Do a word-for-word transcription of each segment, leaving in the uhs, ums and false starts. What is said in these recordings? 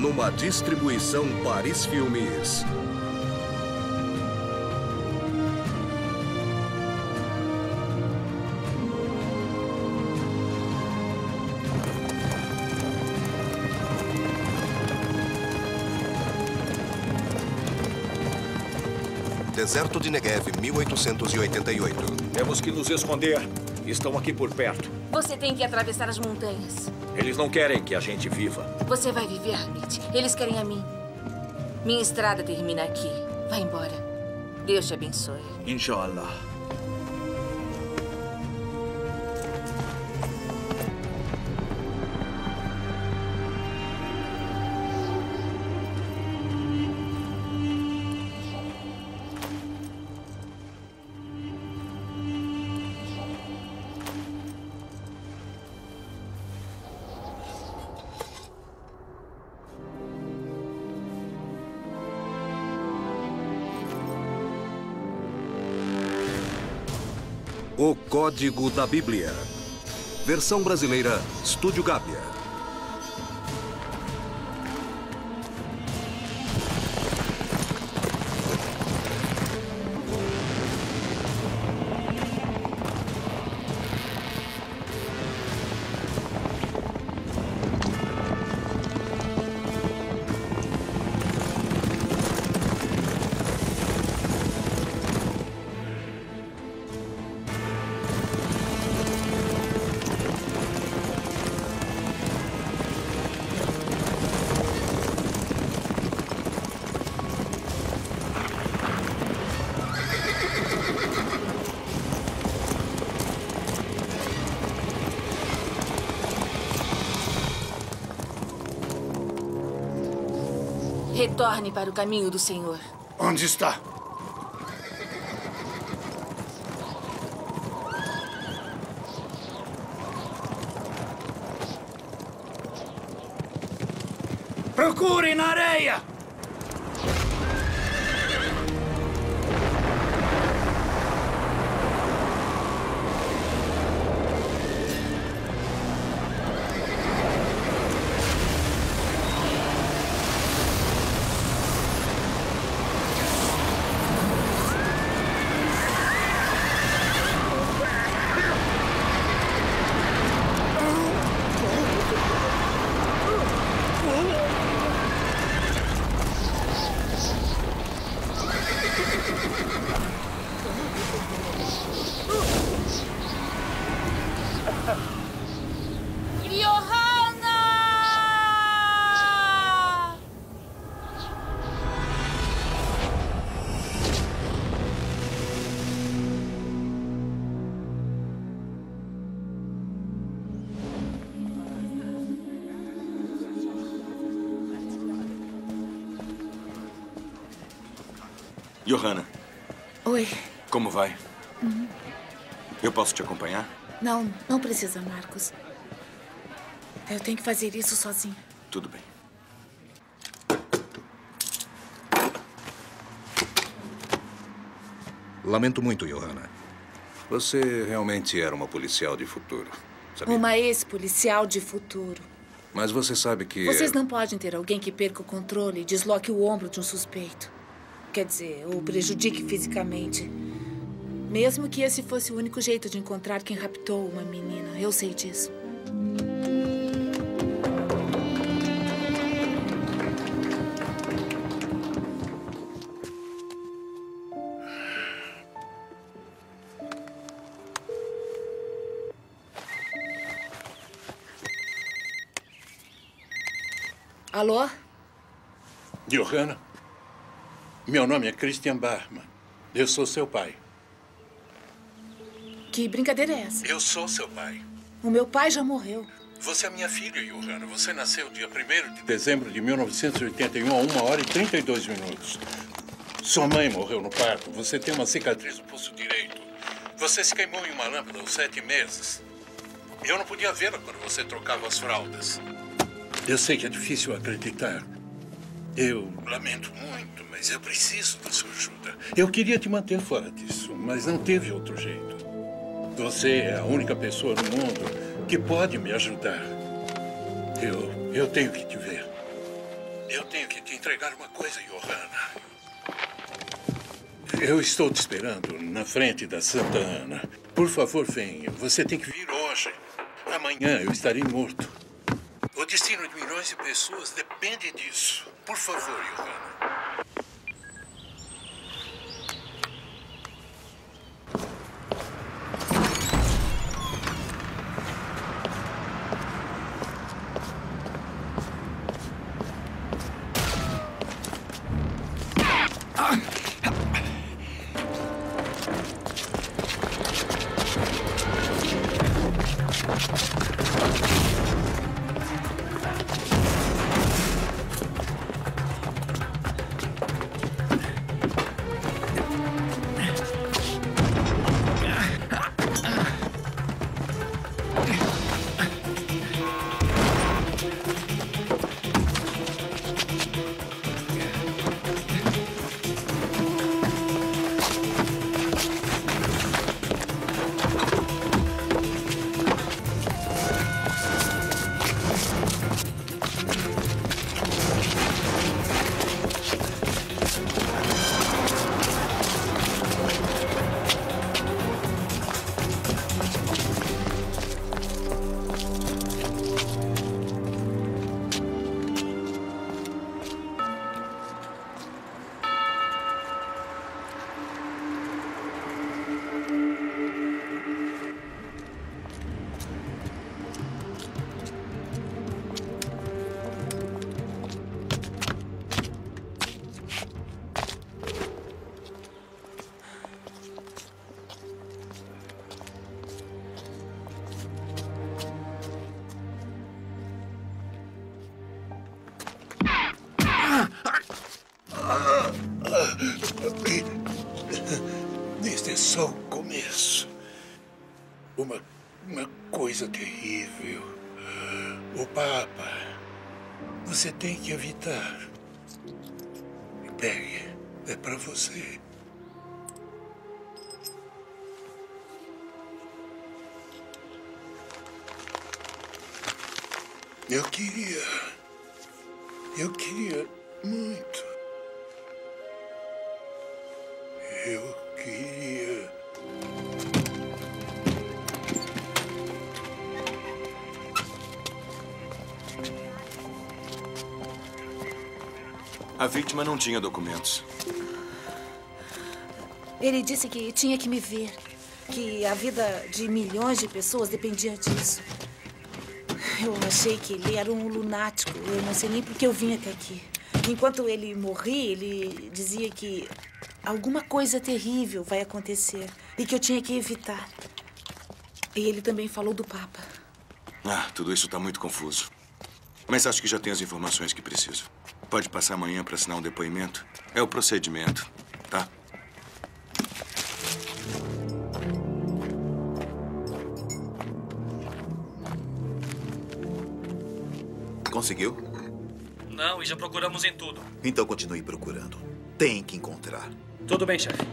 numa distribuição Paris Filmes. Deserto de Negev, mil oitocentos e oitenta e oito. Temos que nos esconder. Estão aqui por perto. Você tem que atravessar as montanhas. Eles não querem que a gente viva. Você vai viver, Hamid. Eles querem a mim. Minha estrada termina aqui. Vai embora. Deus te abençoe. Inshallah. O Código da Bíblia. Versão brasileira, Estúdio Gábia. Retorne para o caminho do Senhor. Onde está? Procure na areia! Johanna. Oi. Como vai? Uhum. Eu posso te acompanhar? Não, não precisa, Marcos. Eu tenho que fazer isso sozinha. Tudo bem. Lamento muito, Johanna. Você realmente era uma policial de futuro, sabia? Uma ex-policial de futuro. Mas você sabe que... Vocês não podem ter alguém que perca o controle e desloque o ombro de um suspeito. Quer dizer, ou prejudique fisicamente. Mesmo que esse fosse o único jeito de encontrar quem raptou uma menina. Eu sei disso. Alô? Johanna? Meu nome é Christian Barman. Eu sou seu pai. Que brincadeira é essa? Eu sou seu pai. O meu pai já morreu. Você é minha filha, Johanna. Você nasceu dia primeiro de dezembro de mil novecentos e oitenta e um, a uma hora e trinta e dois minutos. Sua mãe morreu no parto. Você tem uma cicatriz no pulso direito. Você se queimou em uma lâmpada aos sete meses. Eu não podia vê-la quando você trocava as fraldas. Eu sei que é difícil acreditar. Eu lamento muito, mas eu preciso da sua ajuda. Eu queria te manter fora disso, mas não teve outro jeito. Você é a única pessoa no mundo que pode me ajudar. Eu, eu tenho que te ver. Eu tenho que te entregar uma coisa, Johanna. Eu estou te esperando na frente da Santa Ana. Por favor, venha. Você tem que vir hoje. Amanhã eu estarei morto. O destino de milhões de pessoas depende disso. Por favor, Johanna. Este é só o começo. Uma, uma coisa terrível. O Papa. Você tem que evitar. Pegue. É para você. Eu queria... Eu queria muito. Eu queria... A vítima não tinha documentos. Ele disse que tinha que me ver. Que a vida de milhões de pessoas dependia disso. Eu achei que ele era um lunático. Eu não sei nem por que eu vim até aqui. Enquanto ele morria, ele dizia que alguma coisa terrível vai acontecer e que eu tinha que evitar. E ele também falou do Papa. Ah, tudo isso está muito confuso. Mas acho que já tenho as informações que preciso. Pode passar amanhã para assinar um depoimento. É o procedimento, tá? Conseguiu? Não, e já procuramos em tudo. Então continue procurando. Tem que encontrar. Tudo bem, chefe.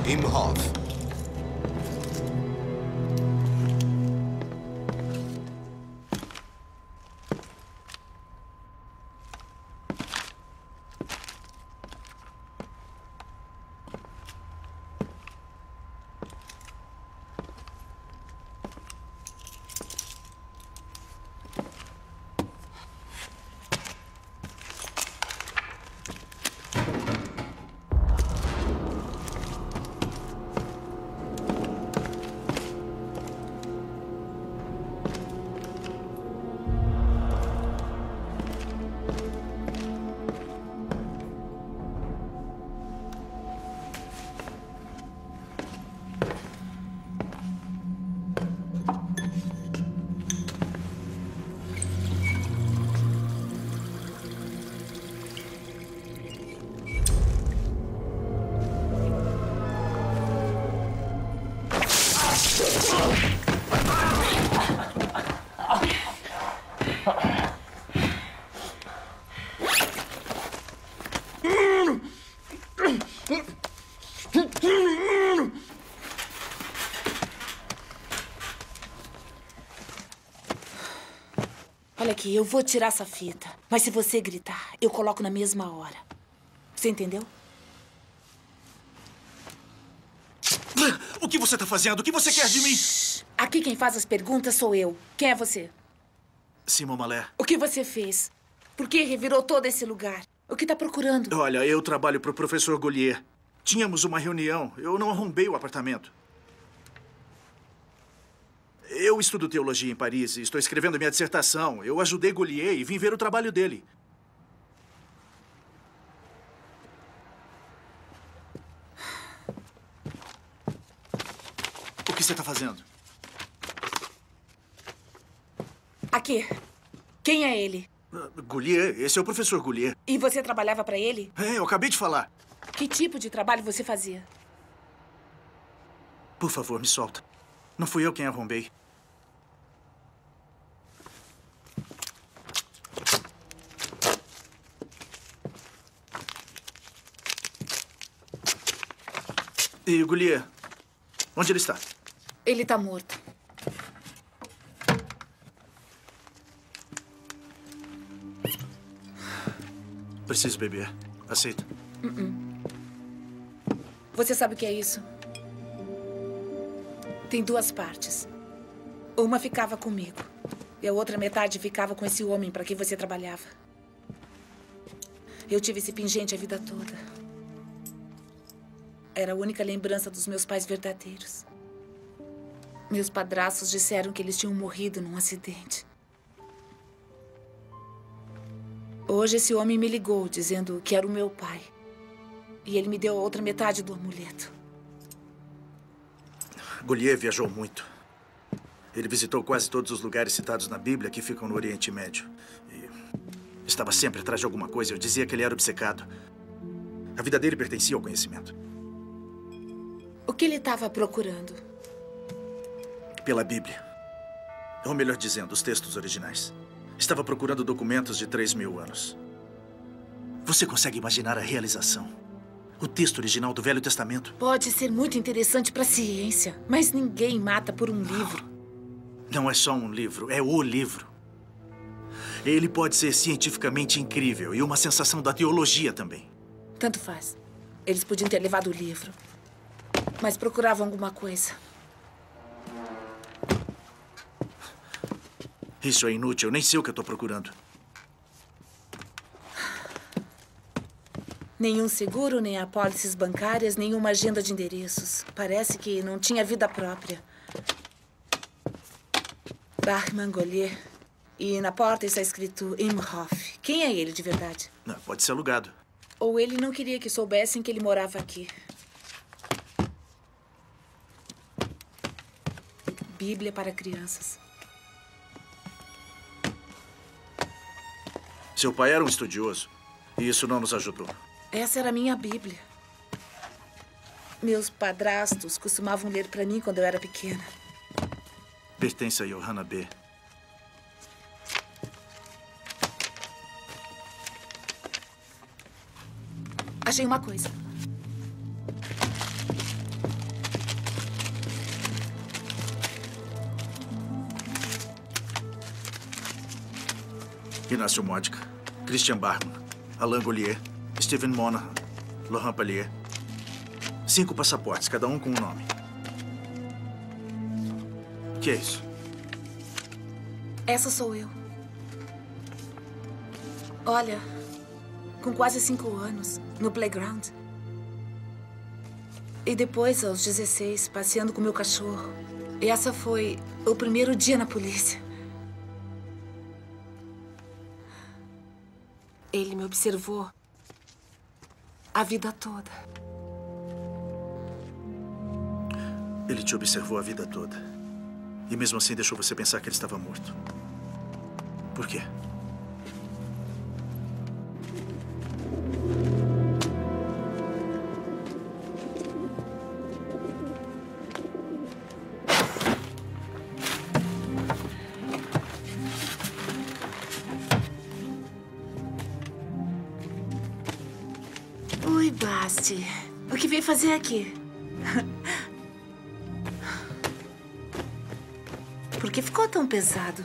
Imhoff. Olha aqui, eu vou tirar essa fita. Mas se você gritar, eu coloco na mesma hora. Você entendeu? O que você está fazendo? O que você quer de mim? Aqui quem faz as perguntas sou eu. Quem é você? Simon Malé. O que você fez? Por que revirou todo esse lugar? O que está procurando? Olha, eu trabalho para o professor Gaulier. Tínhamos uma reunião. Eu não arrombei o apartamento. Eu estudo teologia em Paris e estou escrevendo minha dissertação. Eu ajudei Gaulier e vim ver o trabalho dele. O que você está fazendo? Aqui. Quem é ele? Uh, Gaulier. Esse é o professor Gaulier. E você trabalhava para ele? É, eu acabei de falar. Que tipo de trabalho você fazia? Por favor, me solta. Não fui eu quem arrombei. E o Gaulier? Onde ele está? Ele está morto. Preciso beber. Aceita? Uh-uh. Você sabe o que é isso? Tem duas partes. Uma ficava comigo. E a outra metade ficava com esse homem para quem você trabalhava. Eu tive esse pingente a vida toda. Era a única lembrança dos meus pais verdadeiros. Meus padrastos disseram que eles tinham morrido num acidente. Hoje esse homem me ligou dizendo que era o meu pai. E ele me deu a outra metade do amuleto. Gaulier viajou muito. Ele visitou quase todos os lugares citados na Bíblia que ficam no Oriente Médio. E estava sempre atrás de alguma coisa. Eu dizia que ele era obcecado. A vida dele pertencia ao conhecimento. O que ele estava procurando? Pela Bíblia. Ou melhor dizendo, os textos originais. Estava procurando documentos de três mil anos. Você consegue imaginar a realização? O texto original do Velho Testamento. Pode ser muito interessante para a ciência, mas ninguém mata por um livro. Não é só um livro, é o livro. Ele pode ser cientificamente incrível e uma sensação da teologia também. Tanto faz. Eles podiam ter levado o livro, mas procuravam alguma coisa. Isso é inútil, eu nem sei o que eu estou procurando. Nenhum seguro, nem apólices bancárias, nenhuma agenda de endereços. Parece que não tinha vida própria. Bachmann Gaulier. E na porta está escrito Imhoff. Quem é ele de verdade? Não, pode ser alugado. Ou ele não queria que soubessem que ele morava aqui. Bíblia para crianças. Seu pai era um estudioso. E isso não nos ajudou. Essa era a minha Bíblia. Meus padrastos costumavam ler para mim quando eu era pequena. Pertence a Johanna B. Achei uma coisa. Inácio Modica, Christian Barman, Alain Gaulier, Steven Monahan, Laurent Pallier. Cinco passaportes, cada um com um nome. O que é isso? Essa sou eu. Olha, com quase cinco anos, no playground. E depois, aos dezesseis, passeando com meu cachorro. E essa foi o primeiro dia na polícia. Ele me observou a vida toda. Ele te observou a vida toda. E mesmo assim deixou você pensar que ele estava morto. Por quê? Oi, Basti. O que veio fazer aqui? Por que ficou tão pesado?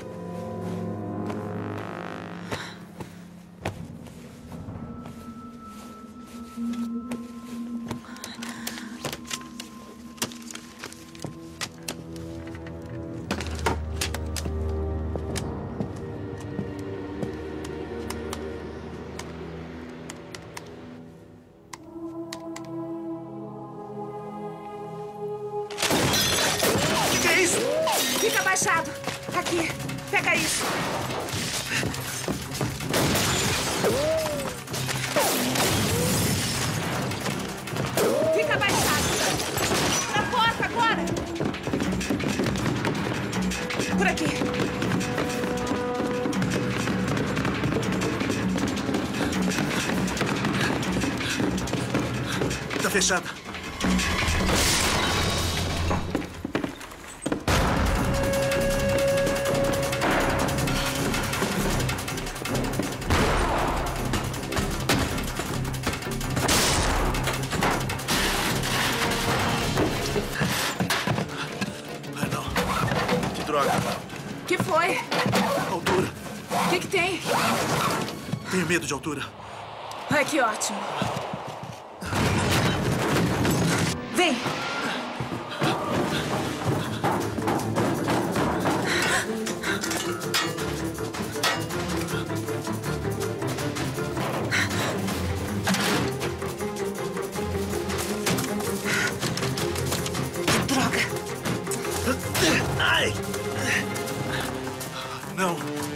Fica abaixado. Aqui, pega isso. Fica abaixado. Na porta agora. Por aqui. Tá fechada. O que foi? Altura. O que que tem? Tenho medo de altura. Ai, que ótimo. Vem. Droga. Ai! Não.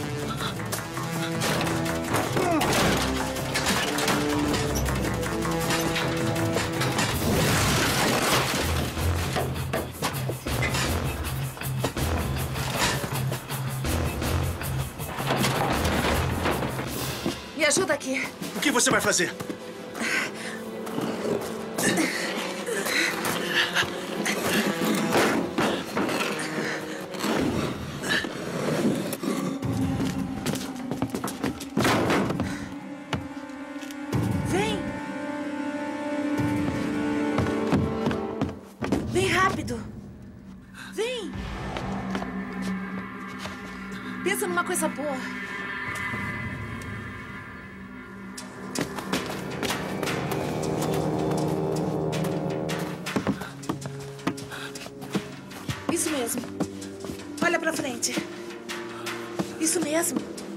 Me ajuda aqui. O que você vai fazer? Vem. Vem rápido. Vem. Pensa numa coisa boa. Isso mesmo. Olha pra frente. Isso mesmo.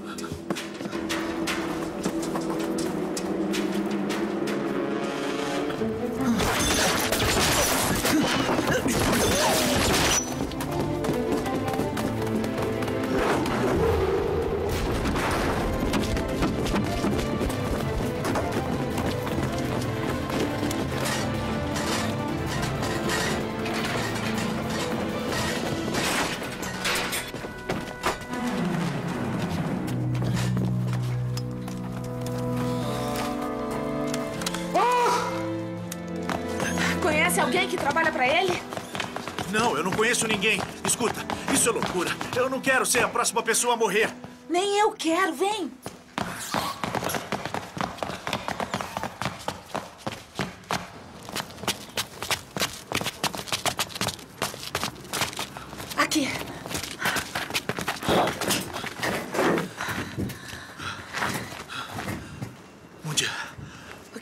Conhece alguém que trabalha pra ele? Não, eu não conheço ninguém. Escuta, isso é loucura. Eu não quero ser a próxima pessoa a morrer. Nem eu quero, vem. Aqui.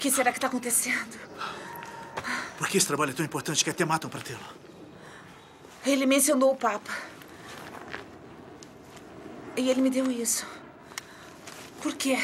que será que está acontecendo? Por que esse trabalho é tão importante que até matam para tê-lo? Ele mencionou o Papa. E ele me deu isso. Por quê?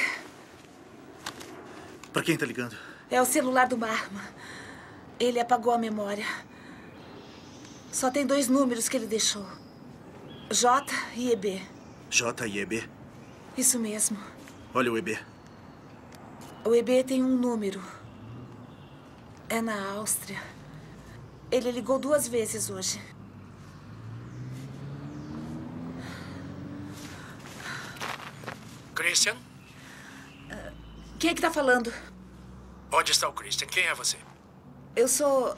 Para quem está ligando? É o celular do Marma. Ele apagou a memória. Só tem dois números que ele deixou. J e E B. J e E B? Isso mesmo. Olha o E B. O E B tem um número. É na Áustria. Ele ligou duas vezes hoje. Christian? Quem é que tá falando? Onde está o Christian? Quem é você? Eu sou...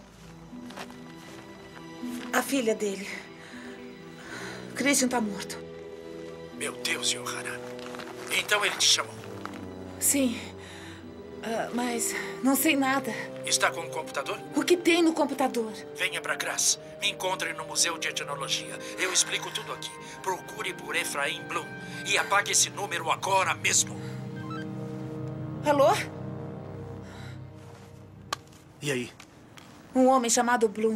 a filha dele. Christian tá morto. Meu Deus, Johanna. Então ele te chamou? Sim. Uh, mas não sei nada. Está com um computador? O que tem no computador? Venha para Graz. Me encontre no Museu de Etnologia. Eu explico tudo aqui. Procure por Efraim Blum. E apague esse número agora mesmo. Alô? E aí? Um homem chamado Blum.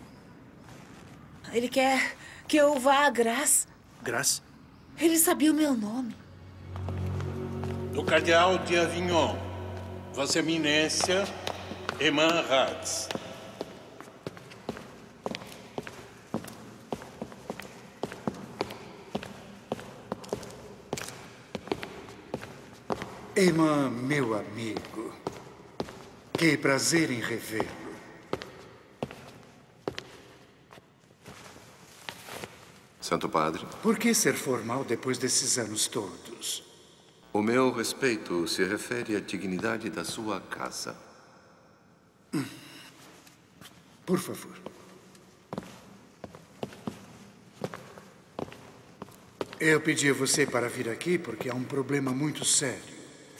Ele quer que eu vá a Graz. Graz? Ele sabia o meu nome. Do cardeal de Avignon, Vossa Eminência, Eman Ratz. Eman, meu amigo, que prazer em revê-lo. Santo Padre. Por que ser formal depois desses anos todos? O meu respeito se refere à dignidade da sua casa. Por favor. Eu pedi a você para vir aqui porque há um problema muito sério.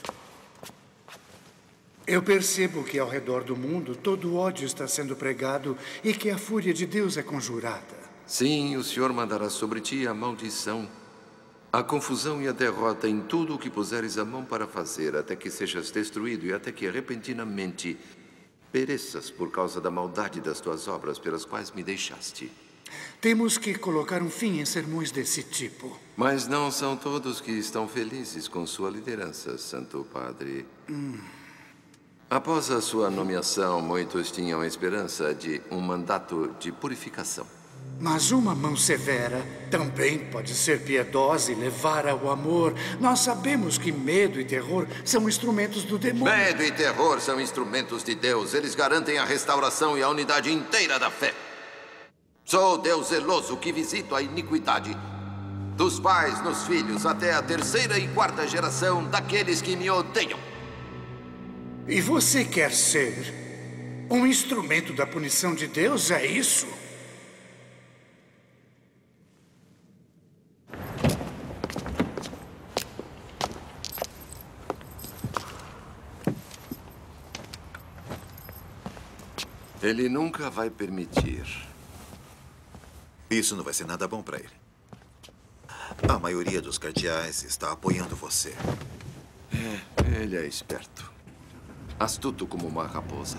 Eu percebo que ao redor do mundo todo ódio está sendo pregado e que a fúria de Deus é conjurada. Sim, o Senhor mandará sobre ti a maldição, a confusão e a derrota em tudo o que puseres a mão para fazer, até que sejas destruído e até que repentinamente pereças por causa da maldade das tuas obras pelas quais me deixaste. Temos que colocar um fim em sermões desse tipo. Mas não são todos que estão felizes com sua liderança, Santo Padre. Hum. Após a sua nomeação, muitos tinham a esperança de um mandato de purificação. Mas uma mão severa também pode ser piedosa e levar ao amor. Nós sabemos que medo e terror são instrumentos do demônio. Medo e terror são instrumentos de Deus. Eles garantem a restauração e a unidade inteira da fé. Sou Deus zeloso que visito a iniquidade dos pais nos filhos até a terceira e quarta geração daqueles que me odeiam. E você quer ser um instrumento da punição de Deus, é isso? Ele nunca vai permitir. Isso não vai ser nada bom para ele. A maioria dos cardeais está apoiando você. É, ele é esperto. Astuto como uma raposa.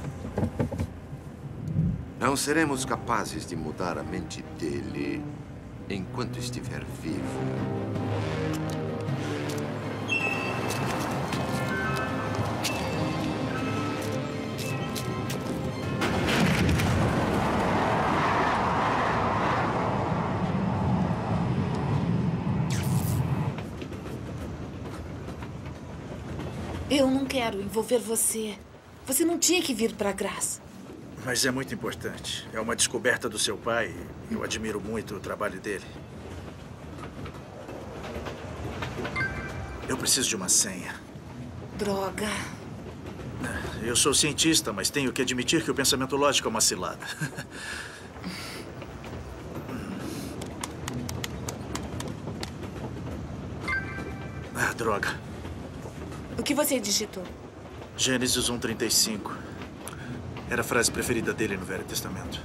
Não seremos capazes de mudar a mente dele enquanto estiver vivo. Eu não quero envolver você. Você não tinha que vir para Graz. Mas é muito importante. É uma descoberta do seu pai. Eu admiro muito o trabalho dele. Eu preciso de uma senha. Droga. Eu sou cientista, mas tenho que admitir que o pensamento lógico é uma cilada. Ah, droga. O que você digitou? Gênesis um, trinta e cinco. Era a frase preferida dele no Velho Testamento.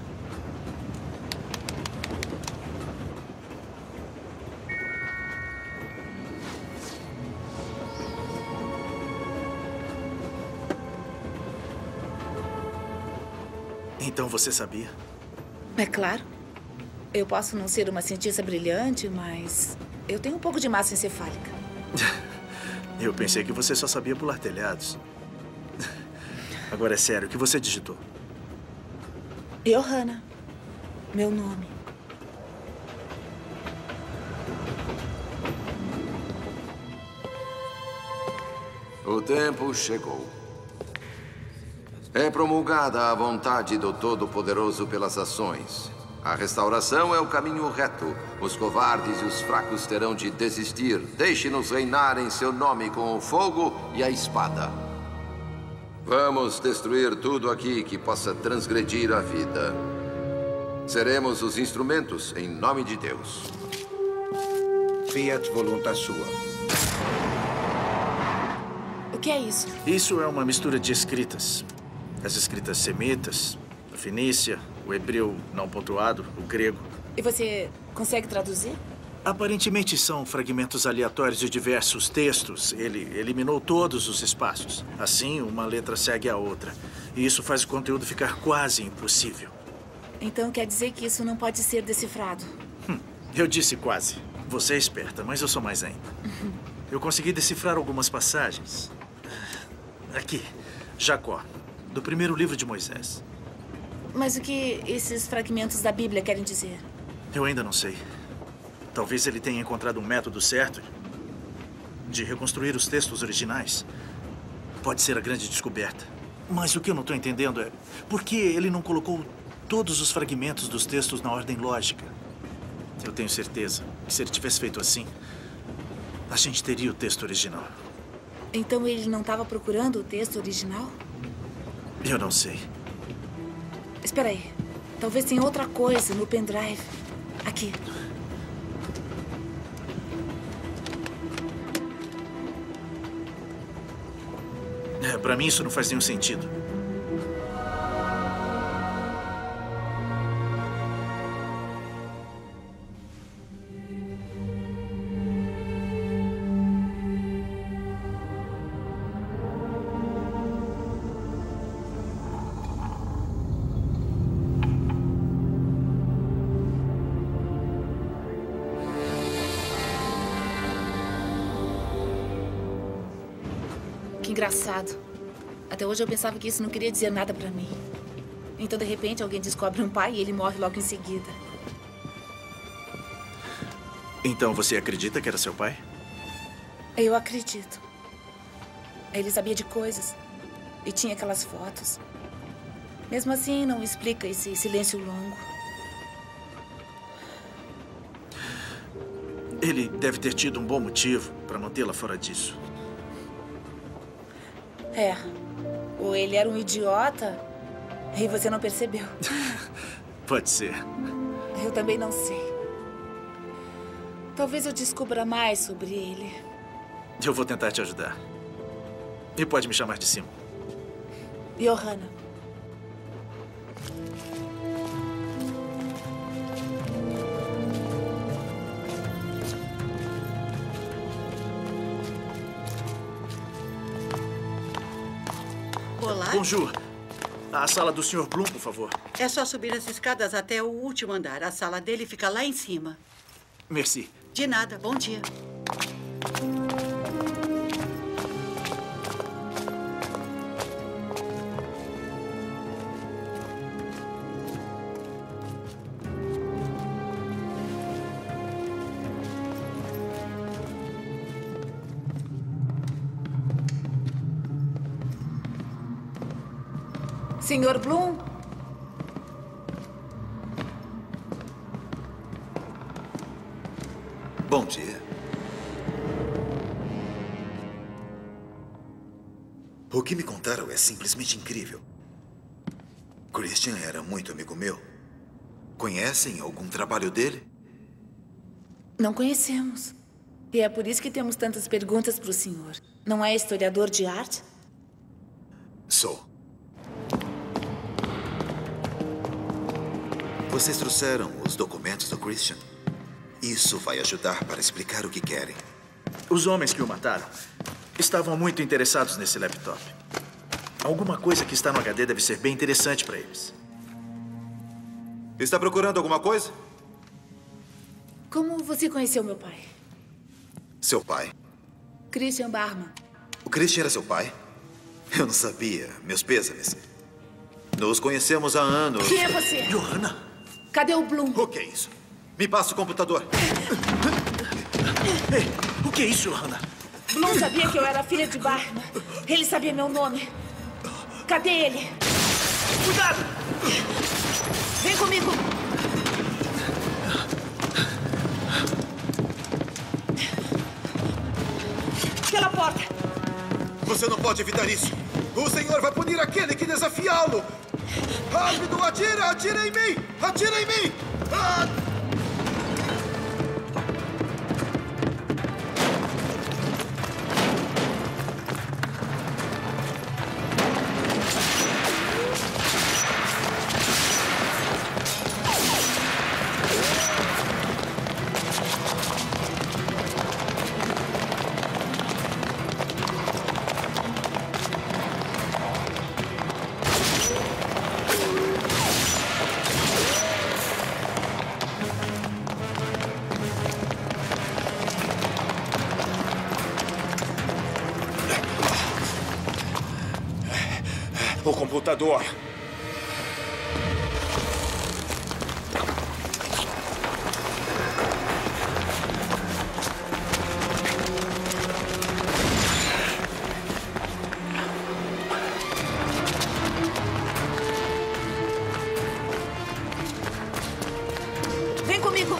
Então você sabia? É claro. Eu posso não ser uma cientista brilhante, mas eu tenho um pouco de massa encefálica. Eu pensei que você só sabia pular telhados. Agora é sério, o que você digitou? Johanna. Meu nome. O tempo chegou. É promulgada a vontade do Todo-Poderoso pelas ações. A restauração é o caminho reto. Os covardes e os fracos terão de desistir. Deixe-nos reinar em seu nome com o fogo e a espada. Vamos destruir tudo aqui que possa transgredir a vida. Seremos os instrumentos em nome de Deus. Fiat voluntas sua. O que é isso? Isso é uma mistura de escritas. As escritas semitas, a fenícia, o hebreu não pontuado, o grego. E você consegue traduzir? Aparentemente são fragmentos aleatórios de diversos textos. Ele eliminou todos os espaços. Assim, uma letra segue a outra. E isso faz o conteúdo ficar quase impossível. Então quer dizer que isso não pode ser decifrado? Hum, eu disse quase. Você é esperta, mas eu sou mais ainda. Uhum. Eu consegui decifrar algumas passagens. Aqui, Jacó, do primeiro livro de Moisés. Mas o que esses fragmentos da Bíblia querem dizer? Eu ainda não sei. Talvez ele tenha encontrado um método certo de reconstruir os textos originais. Pode ser a grande descoberta. Mas o que eu não estou entendendo é por que ele não colocou todos os fragmentos dos textos na ordem lógica. Eu tenho certeza que se ele tivesse feito assim, a gente teria o texto original. Então ele não estava procurando o texto original? Eu não sei. Espera aí. Talvez tenha outra coisa no pendrive. Aqui. É, pra mim isso não faz nenhum sentido. Engraçado. Até hoje eu pensava que isso não queria dizer nada pra mim. Então, de repente, alguém descobre um pai e ele morre logo em seguida. Então você acredita que era seu pai? Eu acredito. Ele sabia de coisas. E tinha aquelas fotos. Mesmo assim, não explica esse silêncio longo. Ele deve ter tido um bom motivo pra mantê-la fora disso. É. Ou ele era um idiota e você não percebeu. Pode ser. Eu também não sei. Talvez eu descubra mais sobre ele. Eu vou tentar te ajudar. E pode me chamar de Simon. Johanna. Olá. Bonjour. A sala do senhor Bloom, por favor. É só subir as escadas até o último andar. A sala dele fica lá em cima. Merci. De nada. Bom dia. senhor Bloom? Bom dia. O que me contaram é simplesmente incrível. Christian era muito amigo meu. Conhecem algum trabalho dele? Não conhecemos. E é por isso que temos tantas perguntas para o senhor. Não é historiador de arte? Sou. Vocês trouxeram os documentos do Christian? Isso vai ajudar para explicar o que querem. Os homens que o mataram estavam muito interessados nesse laptop. Alguma coisa que está no H D deve ser bem interessante para eles. Está procurando alguma coisa? Como você conheceu meu pai? Seu pai? Christian Barman. O Christian era seu pai? Eu não sabia. Meus pêsames. Nos conhecemos há anos. Quem é você? Johanna? Cadê o Bloom? O que é isso? Me passa o computador. Ei, o que é isso, Johanna? Bloom sabia que eu era filha de Barman. Ele sabia meu nome. Cadê ele? Cuidado! Vem comigo. Pela porta. Você não pode evitar isso. O senhor vai punir aquele que desafiá-lo. Rápido, atira! Atira em mim! Atira em mim! Ah! O computador. Vem comigo.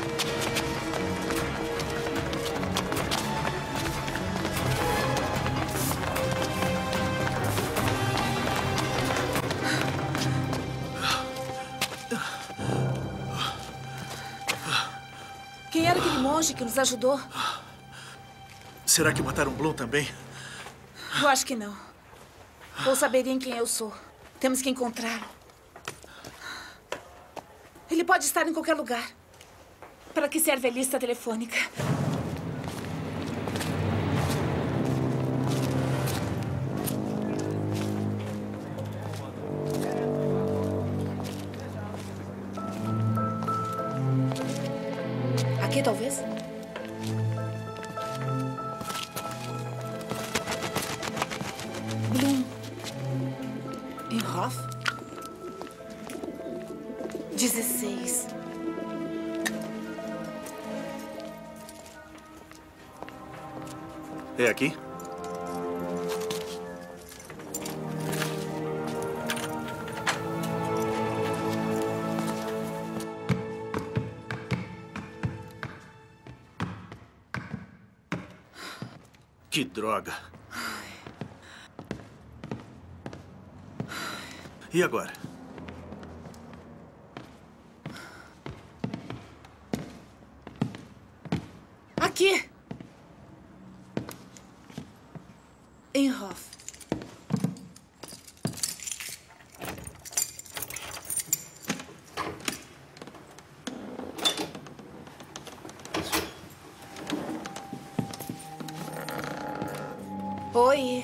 Quem era aquele monge que nos ajudou? Será que mataram Bloom também? Eu acho que não. Ou saberiam quem eu sou. Temos que encontrá-lo. Ele pode estar em qualquer lugar. Para que serve a lista telefônica? Aqui, talvez? Bloom. Em Hoff? dezesseis. É aqui? Que droga. E agora? Aqui. Em Hoff. Oi.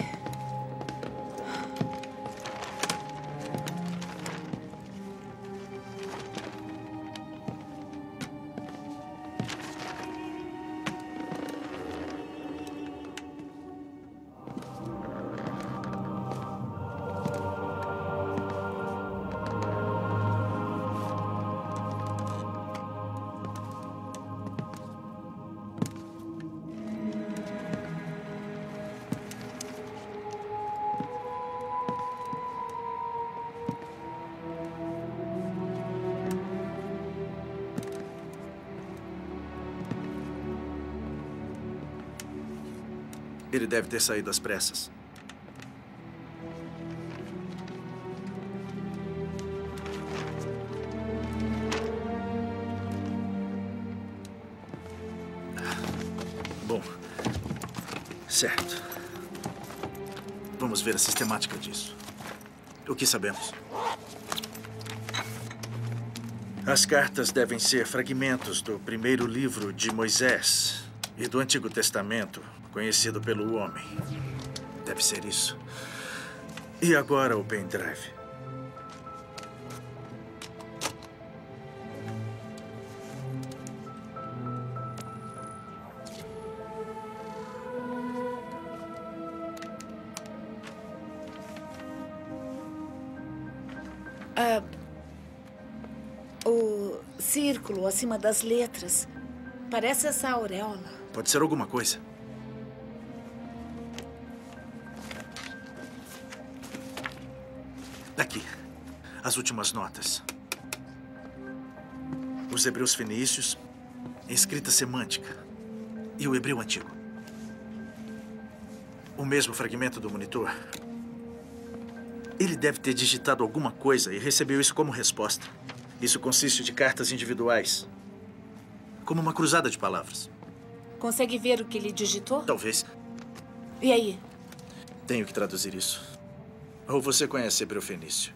Ele deve ter saído às pressas. Bom, certo. Vamos ver a sistemática disso. O que sabemos? As cartas devem ser fragmentos do primeiro livro de Moisés e do Antigo Testamento, conhecido pelo homem. Deve ser isso. E agora o pendrive. Ah, o círculo acima das letras. Parece essa auréola. Pode ser alguma coisa. Aqui. As últimas notas. Os hebreus fenícios, escrita semântica. E o hebreu antigo. O mesmo fragmento do monitor. Ele deve ter digitado alguma coisa e recebeu isso como resposta. Isso consiste de cartas individuais. Como uma cruzada de palavras. Consegue ver o que ele digitou? Talvez. E aí? Tenho que traduzir isso. Ou você conhece hebreu fenício?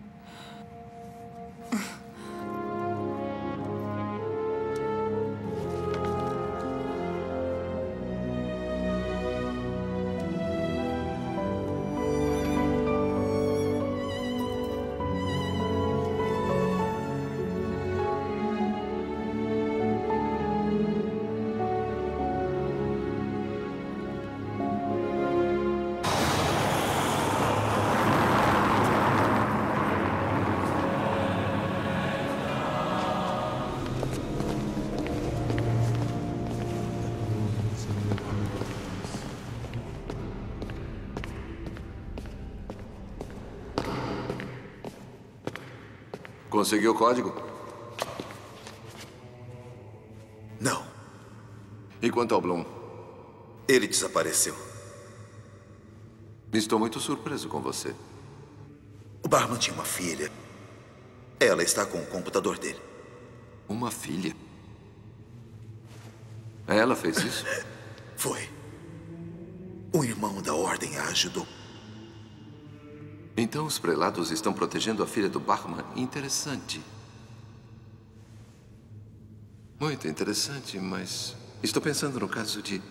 Conseguiu o código? Não. E quanto ao Bloom? Ele desapareceu. Estou muito surpreso com você. O Barman tinha uma filha. Ela está com o computador dele. Uma filha? Ela fez isso? Foi. Um irmão da ordem a ajudou. Então os prelados estão protegendo a filha do Barman? Interessante. Muito interessante, mas estou pensando no caso de...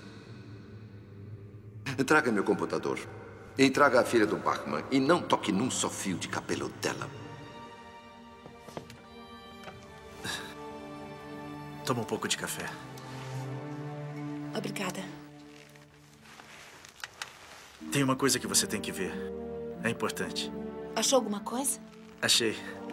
Traga meu computador. E traga a filha do Barman. E não toque num só fio de cabelo dela. Toma um pouco de café. Obrigada. Tem uma coisa que você tem que ver. É importante. Achou alguma coisa? Achei.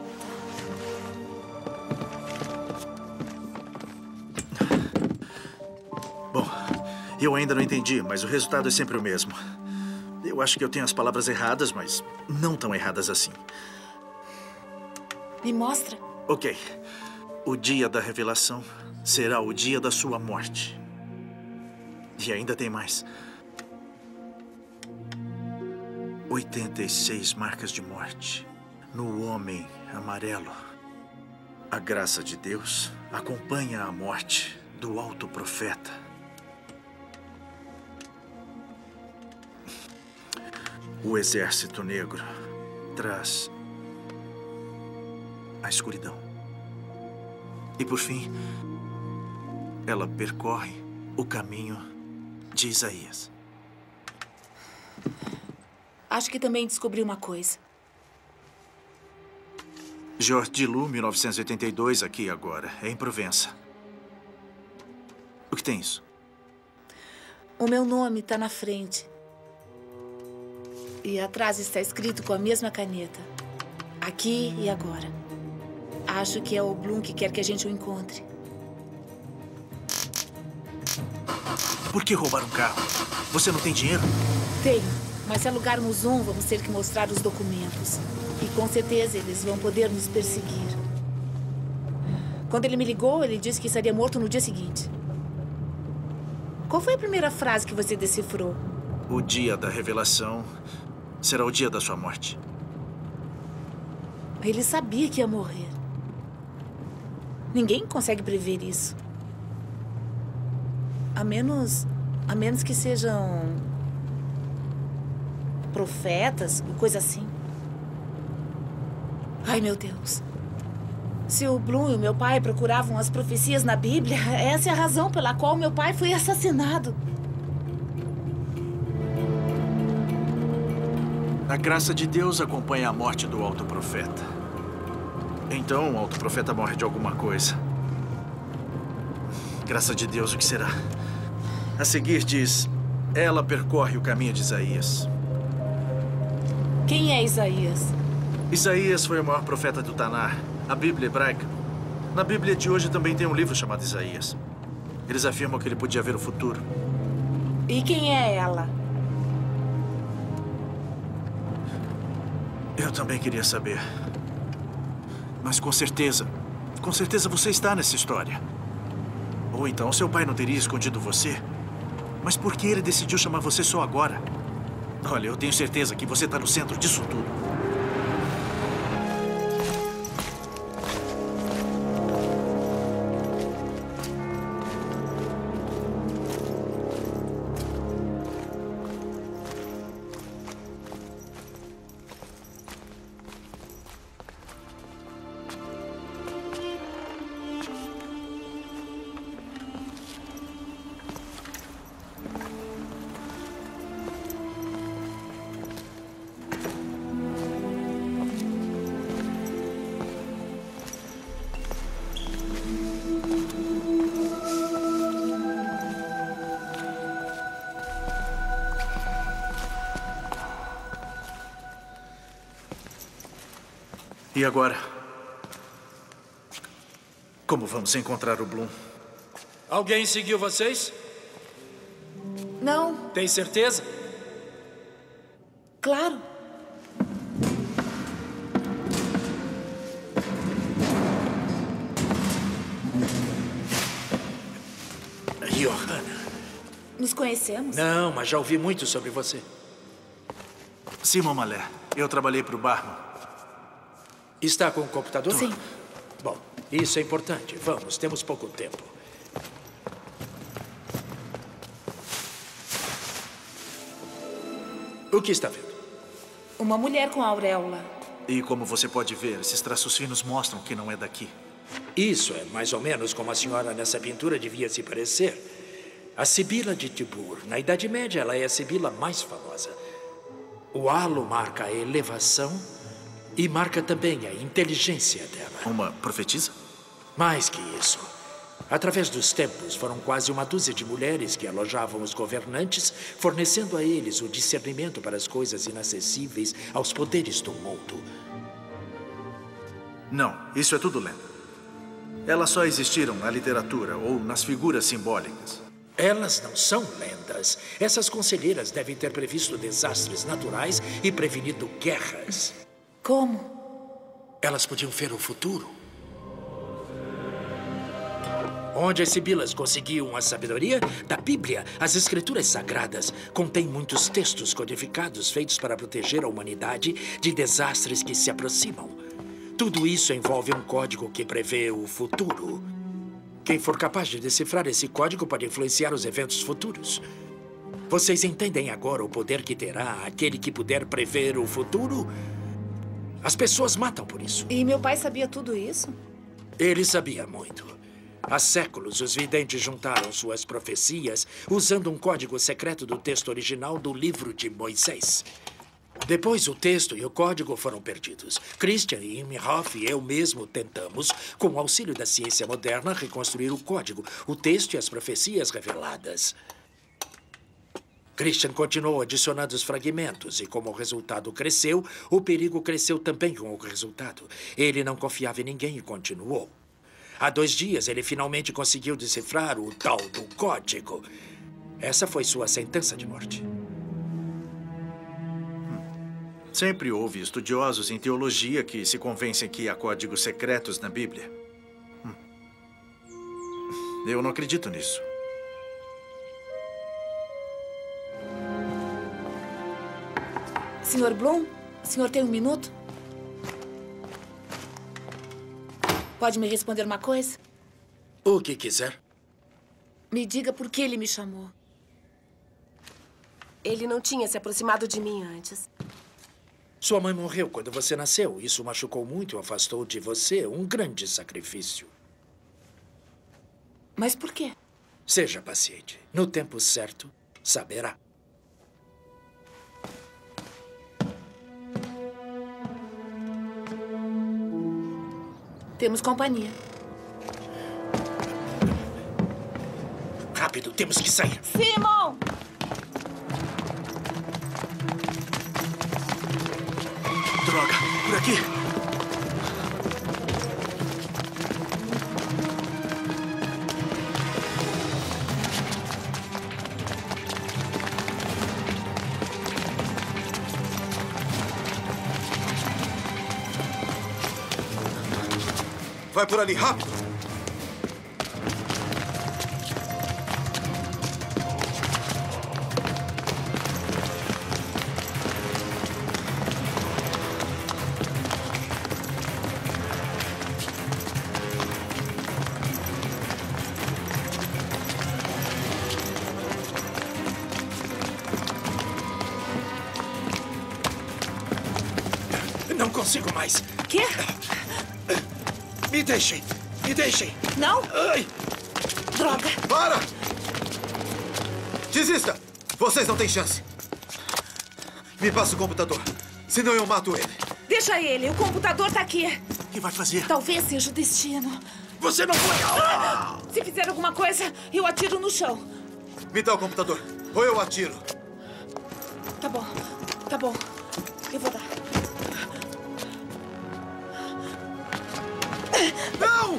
Bom, eu ainda não entendi, mas o resultado é sempre o mesmo. Eu acho que eu tenho as palavras erradas, mas não tão erradas assim. Me mostra. Ok. O dia da revelação será o dia da sua morte. E ainda tem mais. oitenta e seis marcas de morte no homem amarelo. A graça de Deus acompanha a morte do alto profeta. O exército negro traz a escuridão. E por fim, ela percorre o caminho de Isaías. Acho que também descobri uma coisa. Georges Dilou, mil novecentos e oitenta e dois, aqui agora. É em Provença. O que tem isso? O meu nome está na frente. E atrás está escrito com a mesma caneta. Aqui e agora. Acho que é o Bloom que quer que a gente o encontre. Por que roubar um carro? Você não tem dinheiro? Tenho. Mas se alugarmos um, vamos ter que mostrar os documentos. E com certeza eles vão poder nos perseguir. Quando ele me ligou, ele disse que estaria morto no dia seguinte. Qual foi a primeira frase que você decifrou? O dia da revelação será o dia da sua morte. Ele sabia que ia morrer. Ninguém consegue prever isso. A menos... A menos que sejam... profetas, coisa assim. Ai, meu Deus. Se o Bloom e o meu pai procuravam as profecias na Bíblia, essa é a razão pela qual meu pai foi assassinado. A graça de Deus acompanha a morte do alto profeta. Então, o alto profeta morre de alguma coisa. Graça de Deus, o que será? A seguir diz, ela percorre o caminho de Isaías. Quem é Isaías? Isaías foi o maior profeta do Tanar, a Bíblia hebraica. Na Bíblia de hoje também tem um livro chamado Isaías. Eles afirmam que ele podia ver o futuro. E quem é ela? Eu também queria saber. Mas com certeza, com certeza você está nessa história. Ou então seu pai não teria escondido você. Mas por que ele decidiu chamar você só agora? Olha, eu tenho certeza que você está no centro disso tudo. E agora? Como vamos encontrar o Bloom? Alguém seguiu vocês? Não. Tem certeza? Claro. Johanna. Nos conhecemos? Não, mas já ouvi muito sobre você. Simon Malé. Eu trabalhei para o Barman. Está com o computador? Sim. Bom, isso é importante. Vamos, temos pouco tempo. O que está vendo? Uma mulher com auréola. E como você pode ver, esses traços finos mostram que não é daqui. Isso é mais ou menos como a senhora nessa pintura devia se parecer. A Sibila de Tibur. Na Idade Média, ela é a Sibila mais famosa. O halo marca a elevação e marca também a inteligência dela. Uma profetisa? Mais que isso. Através dos tempos, foram quase uma dúzia de mulheres que alojavam os governantes, fornecendo a eles o discernimento para as coisas inacessíveis aos poderes do mundo. Não, isso é tudo lenda. Elas só existiram na literatura ou nas figuras simbólicas. Elas não são lendas. Essas conselheiras devem ter previsto desastres naturais e prevenido guerras. Como? Elas podiam ver o futuro. Onde as sibilas conseguiam a sabedoria? Da Bíblia. As escrituras sagradas contêm muitos textos codificados feitos para proteger a humanidade de desastres que se aproximam. Tudo isso envolve um código que prevê o futuro. Quem for capaz de decifrar esse código pode influenciar os eventos futuros. Vocês entendem agora o poder que terá aquele que puder prever o futuro? As pessoas matam por isso. E meu pai sabia tudo isso? Ele sabia muito. Há séculos, os videntes juntaram suas profecias usando um código secreto do texto original do livro de Moisés. Depois, o texto e o código foram perdidos. Christian e Imhoff e eu mesmo tentamos, com o auxílio da ciência moderna, reconstruir o código, o texto e as profecias reveladas. Christian continuou adicionando os fragmentos e, como o resultado cresceu, o perigo cresceu também com o resultado. Ele não confiava em ninguém e continuou. Há dois dias, ele finalmente conseguiu decifrar o tal do código. Essa foi sua sentença de morte. Sempre houve estudiosos em teologia que se convencem que há códigos secretos na Bíblia. Hum. Eu não acredito nisso. senhor Bloom, o senhor tem um minuto? Pode me responder uma coisa? O que quiser. Me diga por que ele me chamou. Ele não tinha se aproximado de mim antes. Sua mãe morreu quando você nasceu. Isso machucou muito e afastou de você um grande sacrifício. Mas por quê? Seja paciente. No tempo certo, saberá. Temos companhia. Rápido, temos que sair. Simon! Droga, por aqui. Aqui. Vai por ali, rápido! Não consigo mais. Quê? Me deixem! Me deixem! Não? Ai! Droga! Para! Desista! Vocês não têm chance. Me passa o computador, senão eu mato ele. Deixa ele, o computador tá aqui. O que vai fazer? Talvez seja o destino. Você não pode... Ah! Se fizer alguma coisa, eu atiro no chão. Me dá o computador, ou eu atiro. Tá bom, tá bom. Eu vou dar. Não!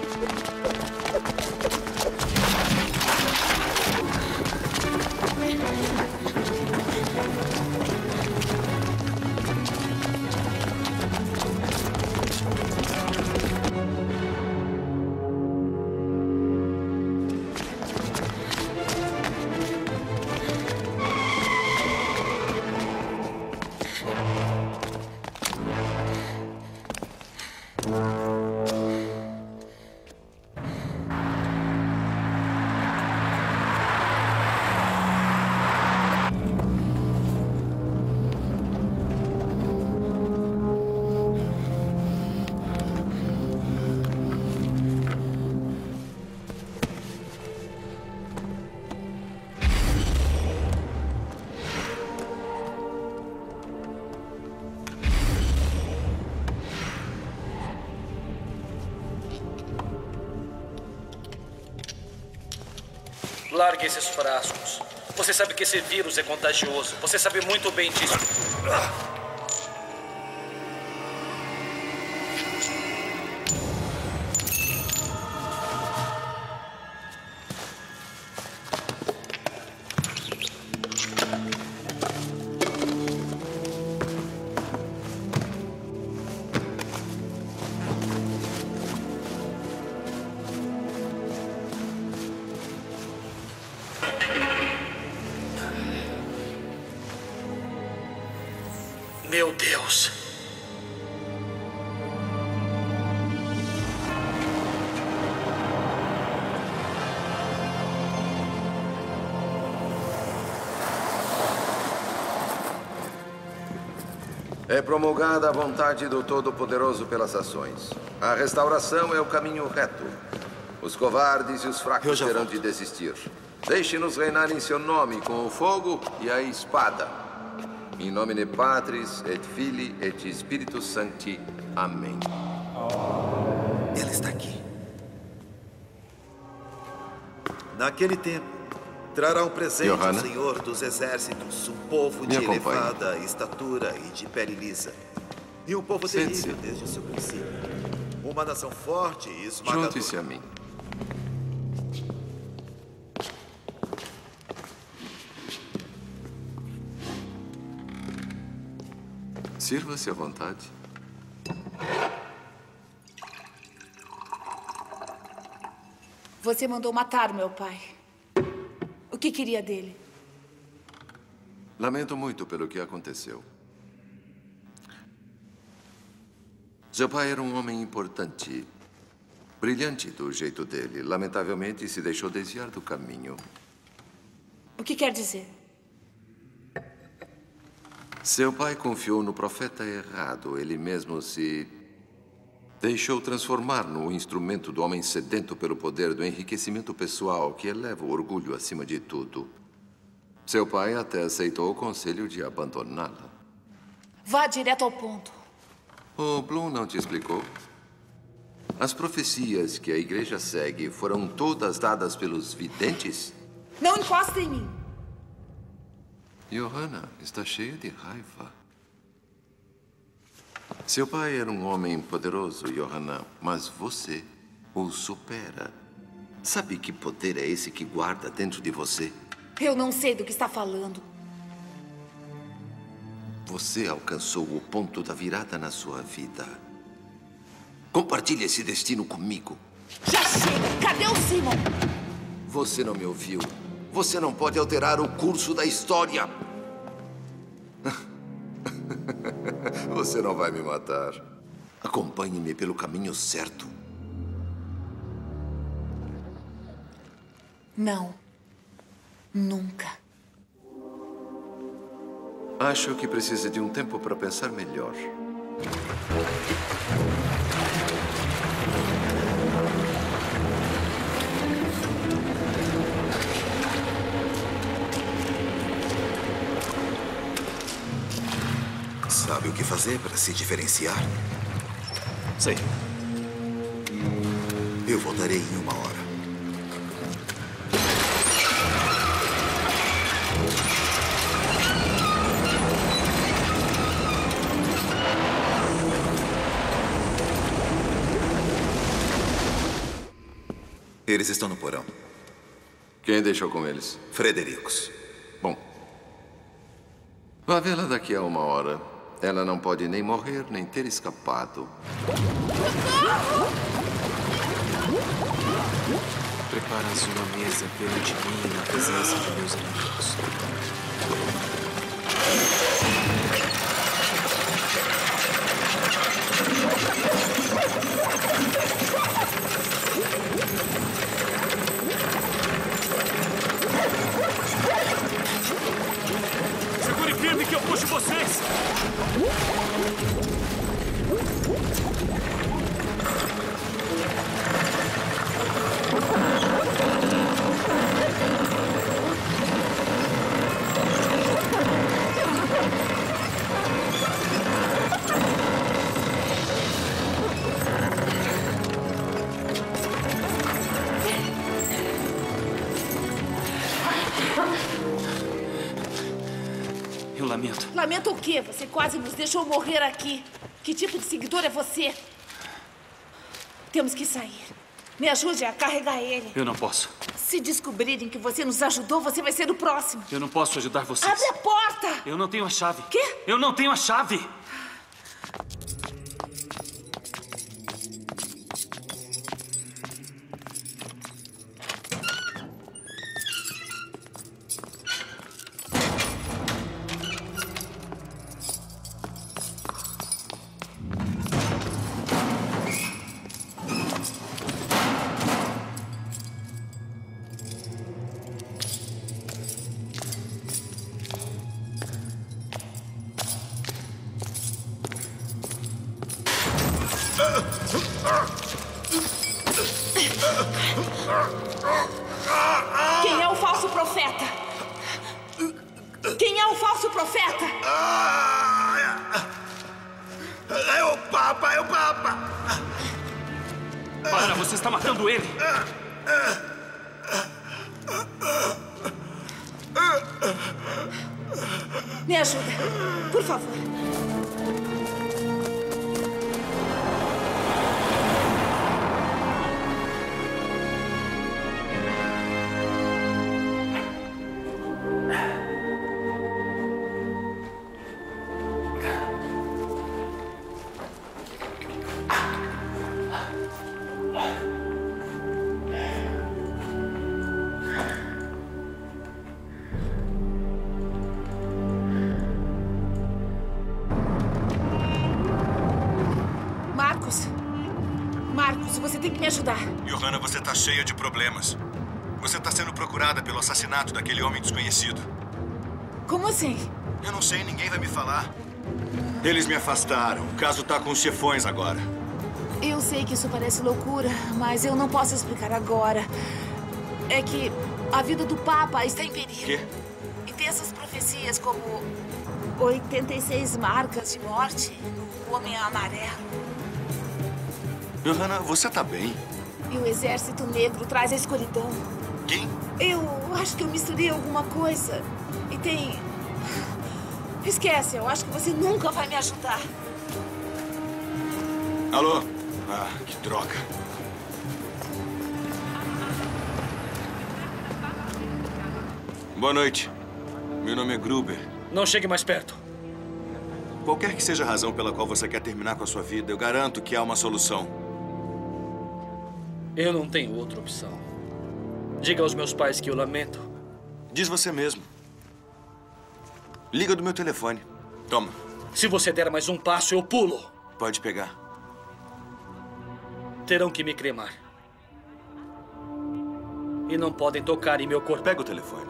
Largue esses frascos. Você sabe que esse vírus é contagioso. Você sabe muito bem disso. Meu Deus. É promulgada a vontade do Todo-Poderoso pelas ações. A restauração é o caminho reto. Os covardes e os fracos terão de desistir. Deixe-nos reinar em seu nome com o fogo e a espada. In nomine Patris et Filii et Spiritus Sancti. Amém. Ela está aqui. Naquele tempo, trará um presente ao Johanna? Senhor dos Exércitos, um povo de Me acompanhe. elevada estatura e de pele lisa. E um povo Sente-se. terrível desde o seu princípio. Uma nação forte e esmagadora. Junte-se a mim. Sirva-se à vontade. Você mandou matar meu pai. O que queria dele? Lamento muito pelo que aconteceu. Seu pai era um homem importante, brilhante do jeito dele. Lamentavelmente, se deixou desviar do caminho. O que quer dizer? Seu pai confiou no profeta errado. Ele mesmo se deixou transformar no instrumento do homem sedento pelo poder do enriquecimento pessoal que eleva o orgulho acima de tudo. Seu pai até aceitou o conselho de abandoná-la. Vá direto ao ponto. O Bloom não te explicou? As profecias que a igreja segue foram todas dadas pelos videntes? Não encosta em mim. Johanna está cheia de raiva. Seu pai era um homem poderoso, Johanna, mas você o supera. Sabe que poder é esse que guarda dentro de você? Eu não sei do que está falando. Você alcançou o ponto da virada na sua vida. Compartilhe esse destino comigo. Já chega! Cadê o Simon? Você não me ouviu. Você não pode alterar o curso da história. Você não vai me matar. Acompanhe-me pelo caminho certo. Não. Nunca. Acho que precisa de um tempo para pensar melhor. Sabe o que fazer para se diferenciar? Sei. Eu voltarei em uma hora. Eles estão no porão. Quem deixou com eles? Fredericos. Bom. Vá vê-la daqui a uma hora. Ela não pode nem morrer, nem ter escapado. Preparas uma mesa perante mim na presença de meus inimigos. Segure firme que eu puxo vocês! Eu lamento. Lamento o quê? Você quase nos deixou morrer aqui. Que tipo de seguidor é você? Temos que sair. Me ajude a carregar ele. Eu não posso. Se descobrirem que você nos ajudou, você vai ser o próximo. Eu não posso ajudar vocês. Abre a porta! Eu não tenho a chave. Quê? Eu não tenho a chave! Quem é o falso profeta? Quem é o falso profeta? É o Papa, é o Papa! Para, você está matando ele! Me ajuda, por favor. Marcos. Marcos, você tem que me ajudar. Johanna, você tá cheia de problemas. Você tá sendo procurada pelo assassinato daquele homem desconhecido. Como assim? Eu não sei, ninguém vai me falar. Eles me afastaram. O caso tá com os chefões agora. Eu sei que isso parece loucura, mas eu não posso explicar agora. É que a vida do Papa está em perigo. Quê? E tem essas profecias como oitenta e seis marcas de morte no Homem Amarelo. Johanna, você tá bem? E o Exército Negro traz a escuridão. Quem? Eu acho que eu misturei alguma coisa. E tem... Esquece, eu acho que você nunca vai me ajudar. Alô? Ah, que droga. Boa noite. Meu nome é Gruber. Não chegue mais perto. Qualquer que seja a razão pela qual você quer terminar com a sua vida, eu garanto que há uma solução. Eu não tenho outra opção. Diga aos meus pais que eu lamento. Diz você mesmo. Liga do meu telefone. Toma. Se você der mais um passo, eu pulo. Pode pegar. Terão que me cremar. E não podem tocar em meu corpo. Pega o telefone.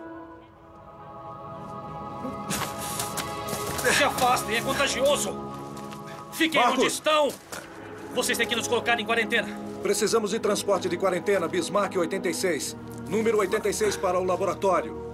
Se afastem, é contagioso. Fiquem Marcos. onde estão. Vocês têm que nos colocar em quarentena. Precisamos de transporte de quarentena, Bismarck oitenta e seis. Número oitenta e seis para o laboratório.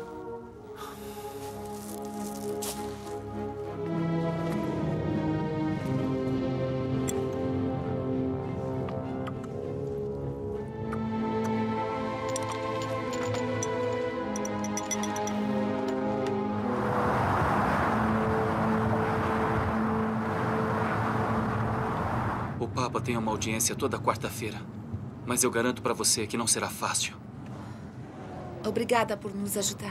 O Papa tem uma audiência toda quarta-feira. Mas eu garanto para você que não será fácil. Obrigada por nos ajudar.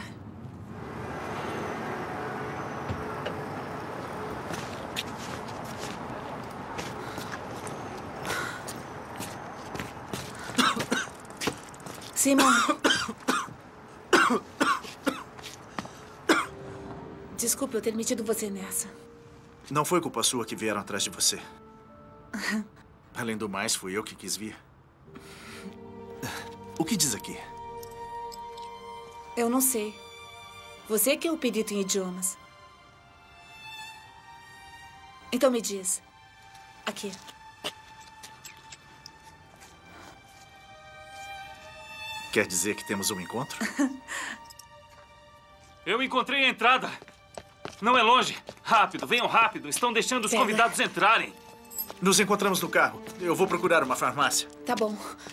Simon. Desculpe eu ter metido você nessa. Não foi culpa sua que vieram atrás de você. Além do mais, fui eu que quis vir. O que diz aqui? Eu não sei. Você que é o perito em idiomas. Então me diz. Aqui. Quer dizer que temos um encontro? Eu encontrei a entrada. Não é longe. Rápido, venham rápido. Estão deixando os Pera. convidados entrarem. Nos encontramos no carro. Eu vou procurar uma farmácia. Tá bom.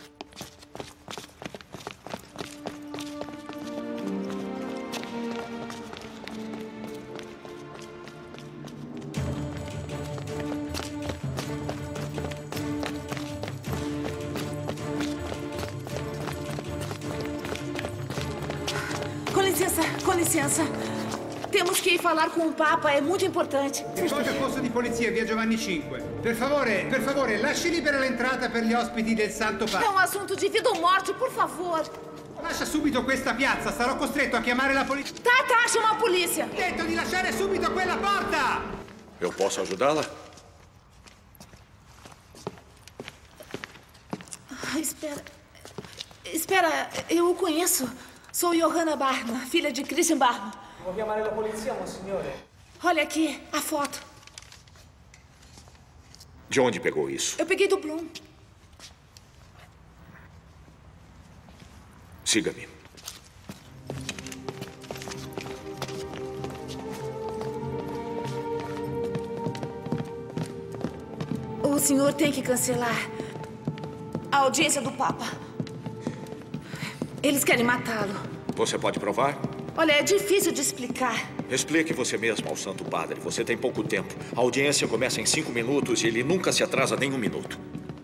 Com licença, com licença. Temos que ir falar com o Papa, é muito importante. Rivolga al posto di polizia, via Giovanni cinque. Per favore, per favore, lasci libera l'entrata per gli ospiti del Santo Padre. É um assunto de vida ou morte, por favor. Lascia subito questa piazza, sarò costretto a chiamare la polizia. Tá, tá, chama a polícia. Ho detto di lasciare subito quella porta! Eu posso ajudá-la? Ah, espera. Espera, eu o conheço. Sou Johanna Barma, filha de Christian Barma. Vou chamar a polícia, monsignore. Olha aqui, a foto. De onde pegou isso? Eu peguei do Bloom. Siga-me. O senhor tem que cancelar a audiência do Papa. Eles querem matá-lo. Você pode provar? Olha, é difícil de explicar. Explique você mesmo ao Santo Padre. Você tem pouco tempo. A audiência começa em cinco minutos e ele nunca se atrasa nem um minuto.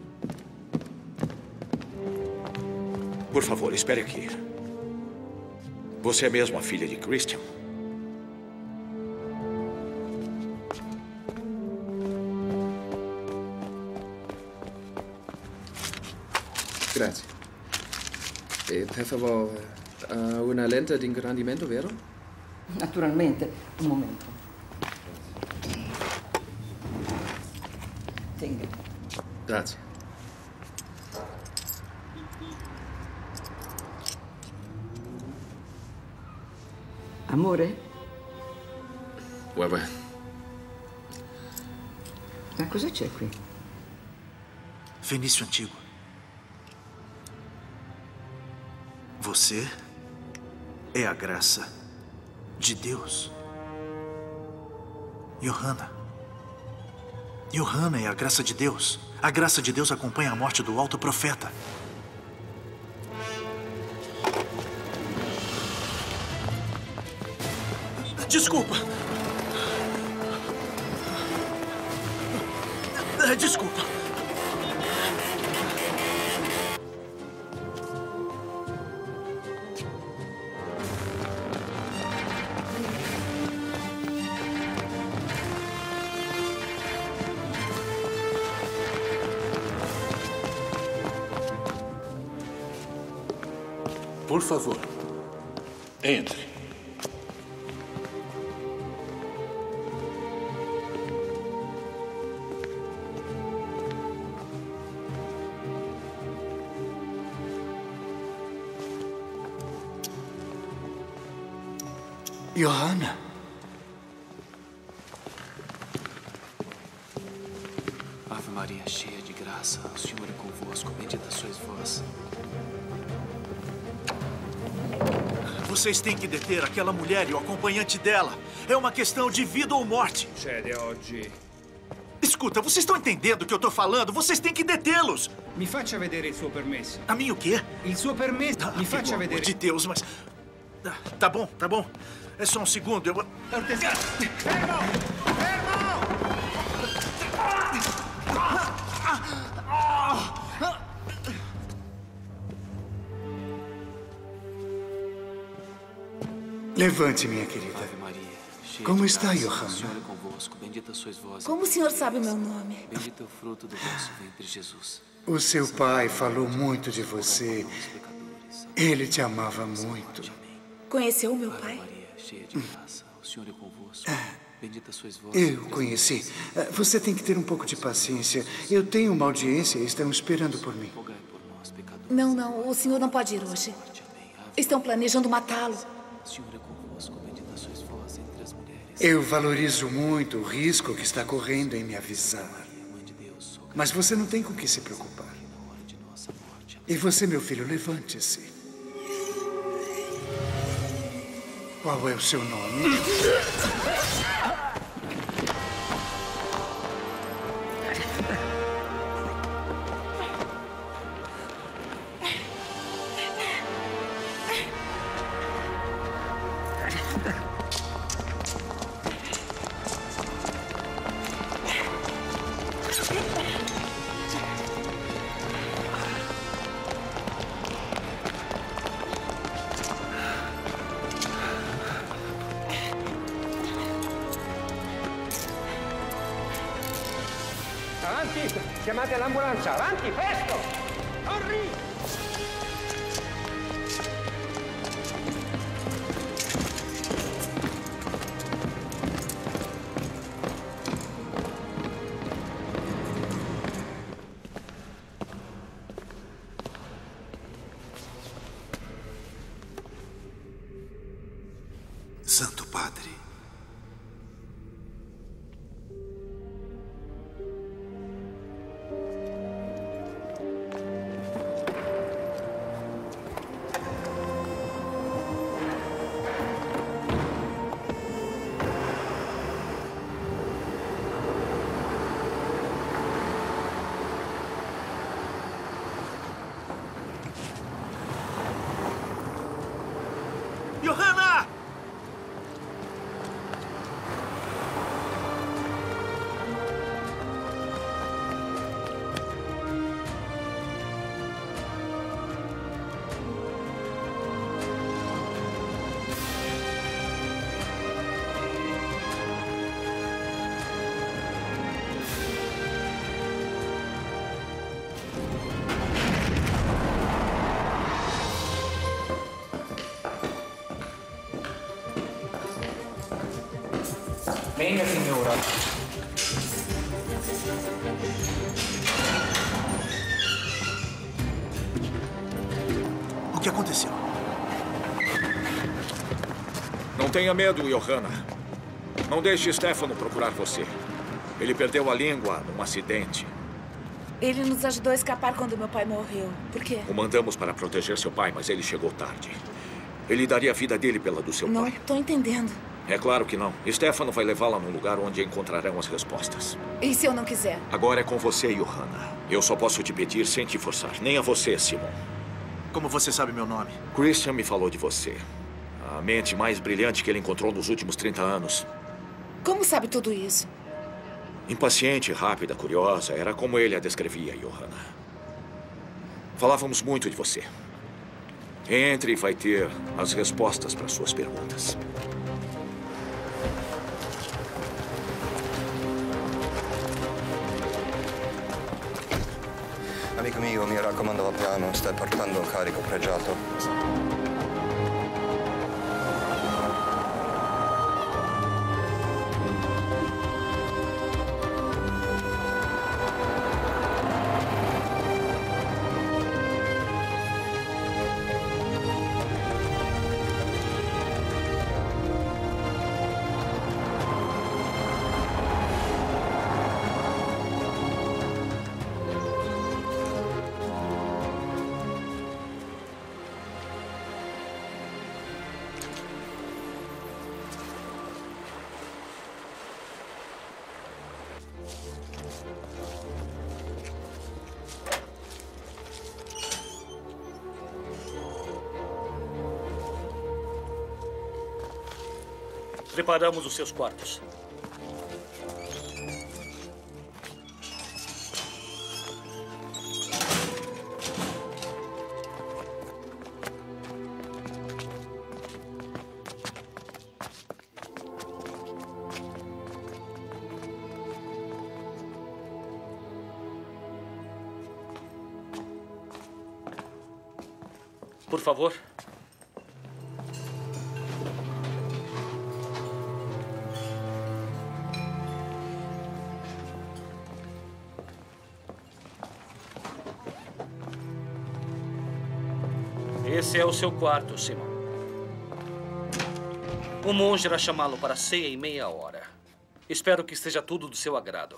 Por favor, espere aqui. Você é mesmo a filha de Christian? Grazie. E per favore, uh, una lente di ingrandimento, vero? Naturalmente. Un momento. Tenga. Grazie. Amore? Uè, uè. Ma cosa c'è qui? Fenício Antigo. Você é a graça de Deus. Johanna. Johanna é a graça de Deus. A graça de Deus acompanha a morte do alto profeta. Desculpa. Ah, desculpa. Por favor, entre. Johanna. Ave Maria, cheia de graça, o Senhor é convosco, bendita sois vós. Vocês têm que deter aquela mulher e o acompanhante dela. É uma questão de vida ou morte. Succede oggi. Escuta, vocês estão entendendo o que eu tô falando? Vocês têm que detê-los. Mi faccia vedere il suo permesso. A mim o quê? Il suo permesso. Ah, Mi faccia pelo vedere. amor de Deus, mas... Ah, tá bom, tá bom. É só um segundo, eu... Cortesia. Fermo! Fermo! Levante, minha querida. Ave Maria, cheia Como de está, graça, Johanna? O Senhor é convosco, bendita sois vós. Como o senhor sabe o meu nome? Bendito é o fruto do vosso ventre, Jesus. O seu pai falou muito de você. Ele te amava muito. Conheceu o meu pai? Maria, cheia de graça, o Senhor é convosco. Bendita sois vós. Eu conheci. Você tem que ter um pouco de paciência. Eu tenho uma audiência e estão esperando por mim. Não, não. O senhor não pode ir hoje. Estão planejando matá-lo. O Senhor é convosco, bendita sois vós entre as mulheres. Eu valorizo muito o risco que está correndo em me avisar. Mas você não tem com o que se preocupar. E você, meu filho, levante-se. Qual é o seu nome? Avanti! Chiamate l'ambulanza! Avanti, presto! Corri! Santo Padre. Johanna! Venga, signora. O que aconteceu? Não tenha medo, Johanna. Não deixe Stefano procurar você. Ele perdeu a língua num acidente. Ele nos ajudou a escapar quando meu pai morreu. Por quê? O mandamos para proteger seu pai, mas ele chegou tarde. Ele daria a vida dele pela do seu Não pai. estou entendendo. É claro que não. Stefano vai levá-la num lugar onde encontrarão as respostas. E se eu não quiser? Agora é com você, Johanna. Eu só posso te pedir sem te forçar. Nem a você, Simon. Como você sabe meu nome? Christian me falou de você. A mente mais brilhante que ele encontrou nos últimos trinta anos. Como sabe tudo isso? Impaciente, rápida, curiosa. Era como ele a descrevia, Johanna. Falávamos muito de você. Entre e vai ter as respostas para suas perguntas. Amico mio, mi raccomando al piano, stai portando un carico pregiato. Preparamos os seus quartos. Por favor. Esse é o seu quarto, Simon. O monge irá chamá-lo para a ceia em meia hora. Espero que esteja tudo do seu agrado.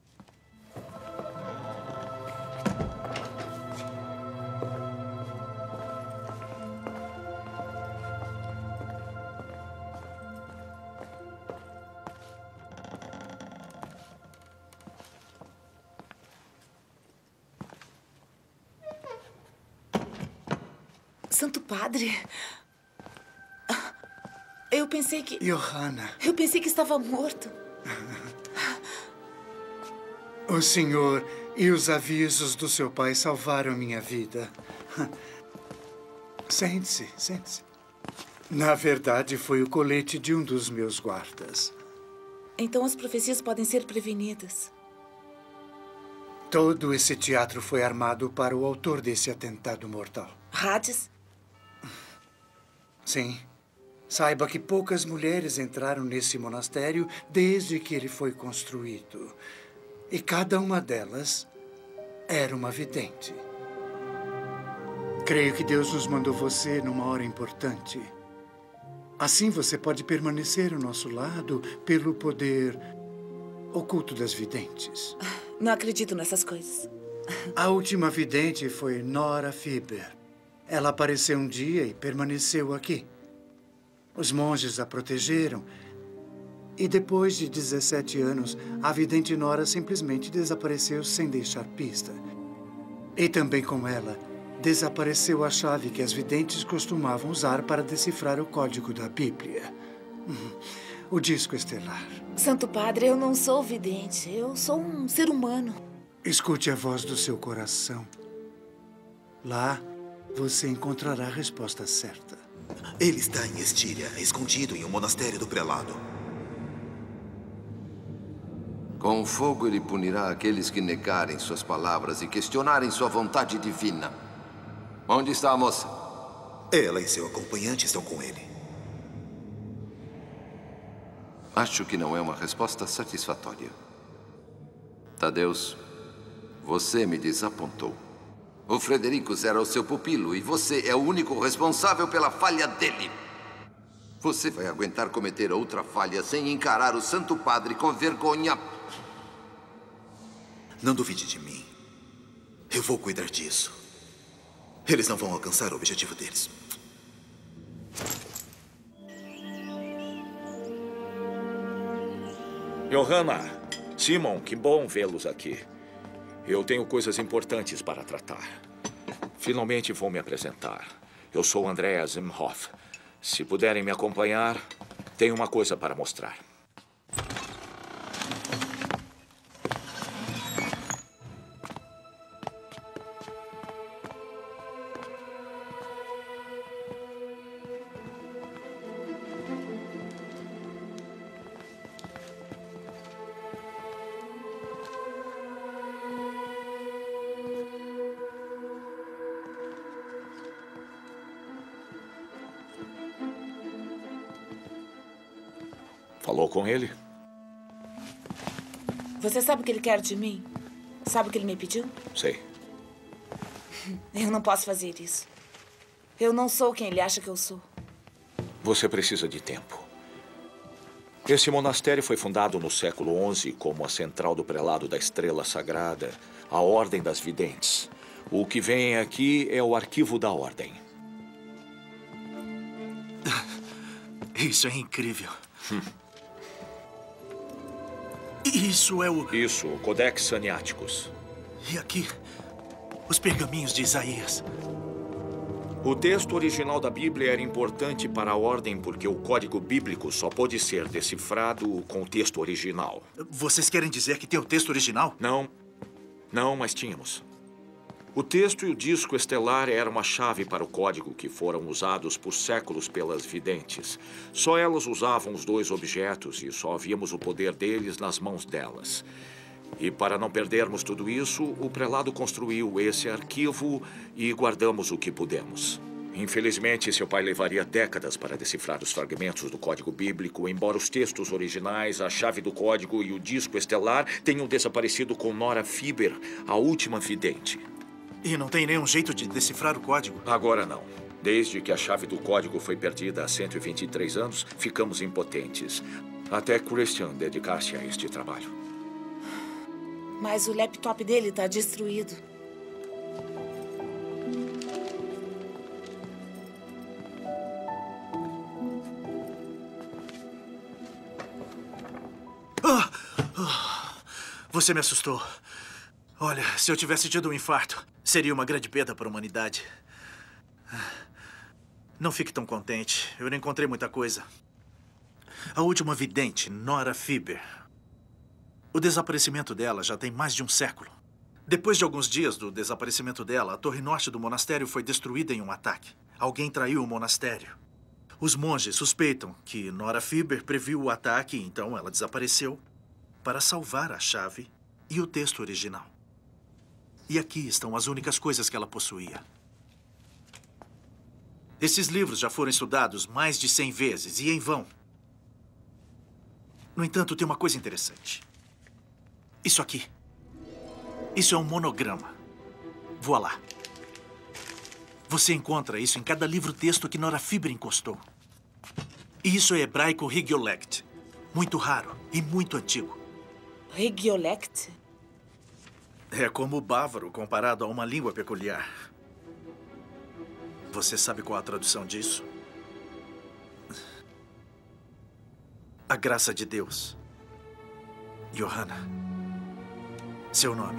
Santo Padre, eu pensei que... Johanna. Eu pensei que estava morto. O senhor e os avisos do seu pai salvaram minha vida. Sente-se, sente-se. Na verdade, foi o colete de um dos meus guardas. Então as profecias podem ser prevenidas. Todo esse teatro foi armado para o autor desse atentado mortal. Hades? Sim. Saiba que poucas mulheres entraram nesse monastério desde que ele foi construído. E cada uma delas era uma vidente. Creio que Deus nos mandou você numa hora importante. Assim você pode permanecer ao nosso lado pelo poder oculto das videntes. Não acredito nessas coisas. A última vidente foi Nora Fiber. Ela apareceu um dia e permaneceu aqui. Os monges a protegeram. E depois de dezessete anos, a vidente Nora simplesmente desapareceu sem deixar pista. E também com ela, desapareceu a chave que as videntes costumavam usar para decifrar o código da Bíblia. O disco estelar. Santo Padre, eu não sou vidente. Eu sou um ser humano. Escute a voz do seu coração. Lá, você encontrará a resposta certa. Ele está em Estíria, escondido em um monastério do prelado. Com o fogo ele punirá aqueles que negarem suas palavras e questionarem sua vontade divina. Onde está a moça? Ela e seu acompanhante estão com ele. Acho que não é uma resposta satisfatória. Tadeus, você me desapontou. O Fredericus era o seu pupilo e você é o único responsável pela falha dele. Você vai aguentar cometer outra falha sem encarar o Santo Padre com vergonha? Não duvide de mim. Eu vou cuidar disso. Eles não vão alcançar o objetivo deles. Johanna, Simon, que bom vê-los aqui. Eu tenho coisas importantes para tratar. Finalmente vou me apresentar. Eu sou Andreas Zimhoff. Se puderem me acompanhar, tenho uma coisa para mostrar. Falou com ele? Você sabe o que ele quer de mim? Sabe o que ele me pediu? Sei. Eu não posso fazer isso. Eu não sou quem ele acha que eu sou. Você precisa de tempo. Esse monastério foi fundado no século onze como a central do prelado da Estrela Sagrada, a Ordem das Videntes. O que vem aqui é o arquivo da Ordem. Isso é incrível. Hum. Isso é o... Isso, o Codex Saniáticos. E aqui, os pergaminhos de Isaías. O texto original da Bíblia era importante para a Ordem porque o código bíblico só pode ser decifrado com o texto original. Vocês querem dizer que tem o texto original? Não. Não, mas tínhamos. O texto e o disco estelar eram a chave para o código que foram usados por séculos pelas videntes. Só elas usavam os dois objetos e só víamos o poder deles nas mãos delas. E para não perdermos tudo isso, o prelado construiu esse arquivo e guardamos o que pudemos. Infelizmente, seu pai levaria décadas para decifrar os fragmentos do código bíblico, embora os textos originais, a chave do código e o disco estelar tenham desaparecido com Nora Fiber, a última vidente. E não tem nenhum jeito de decifrar o código? Agora não. Desde que a chave do código foi perdida há cento e vinte e três anos, ficamos impotentes. Até Christian dedicar-se a este trabalho. Mas o laptop dele está destruído. Ah! Ah! Você me assustou. Olha, se eu tivesse tido um infarto, seria uma grande perda para a humanidade. Não fique tão contente. Eu não encontrei muita coisa. A última vidente, Nora Fiber. O desaparecimento dela já tem mais de um século. Depois de alguns dias do desaparecimento dela, a torre norte do monastério foi destruída em um ataque. Alguém traiu o monastério. Os monges suspeitam que Nora Fiber previu o ataque, então ela desapareceu para salvar a chave e o texto original. E aqui estão as únicas coisas que ela possuía. Esses livros já foram estudados mais de cem vezes, e em vão. No entanto, tem uma coisa interessante. Isso aqui. Isso é um monograma. Voa lá. Você encontra isso em cada livro-texto que Nora Fiber encostou. E isso é hebraico Higiolect. Muito raro e muito antigo. Higiolect? É como o bávaro comparado a uma língua peculiar. Você sabe qual a tradução disso? A graça de Deus. Johanna. Seu nome.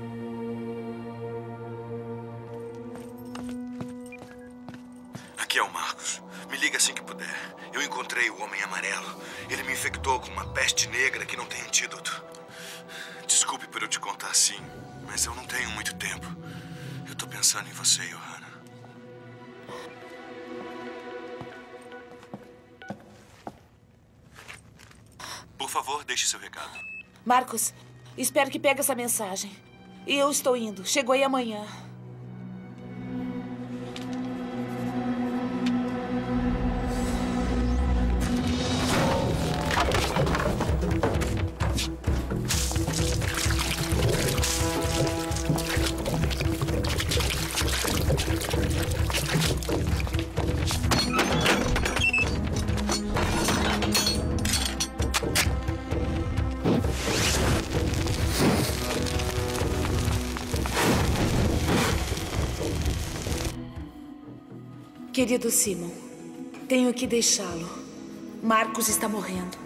Aqui é o Marcos. Me liga assim que puder. Eu encontrei o Homem Amarelo. Ele me infectou com uma peste negra que não tem antídoto. Desculpe por eu te contar assim, mas eu não tenho muito tempo. Eu tô pensando em você, Johanna. Por favor, deixe seu recado. Marcos, espero que pegue essa mensagem. E eu estou indo. Chego aí amanhã. Querido Simon, tenho que deixá-lo. Marcos está morrendo.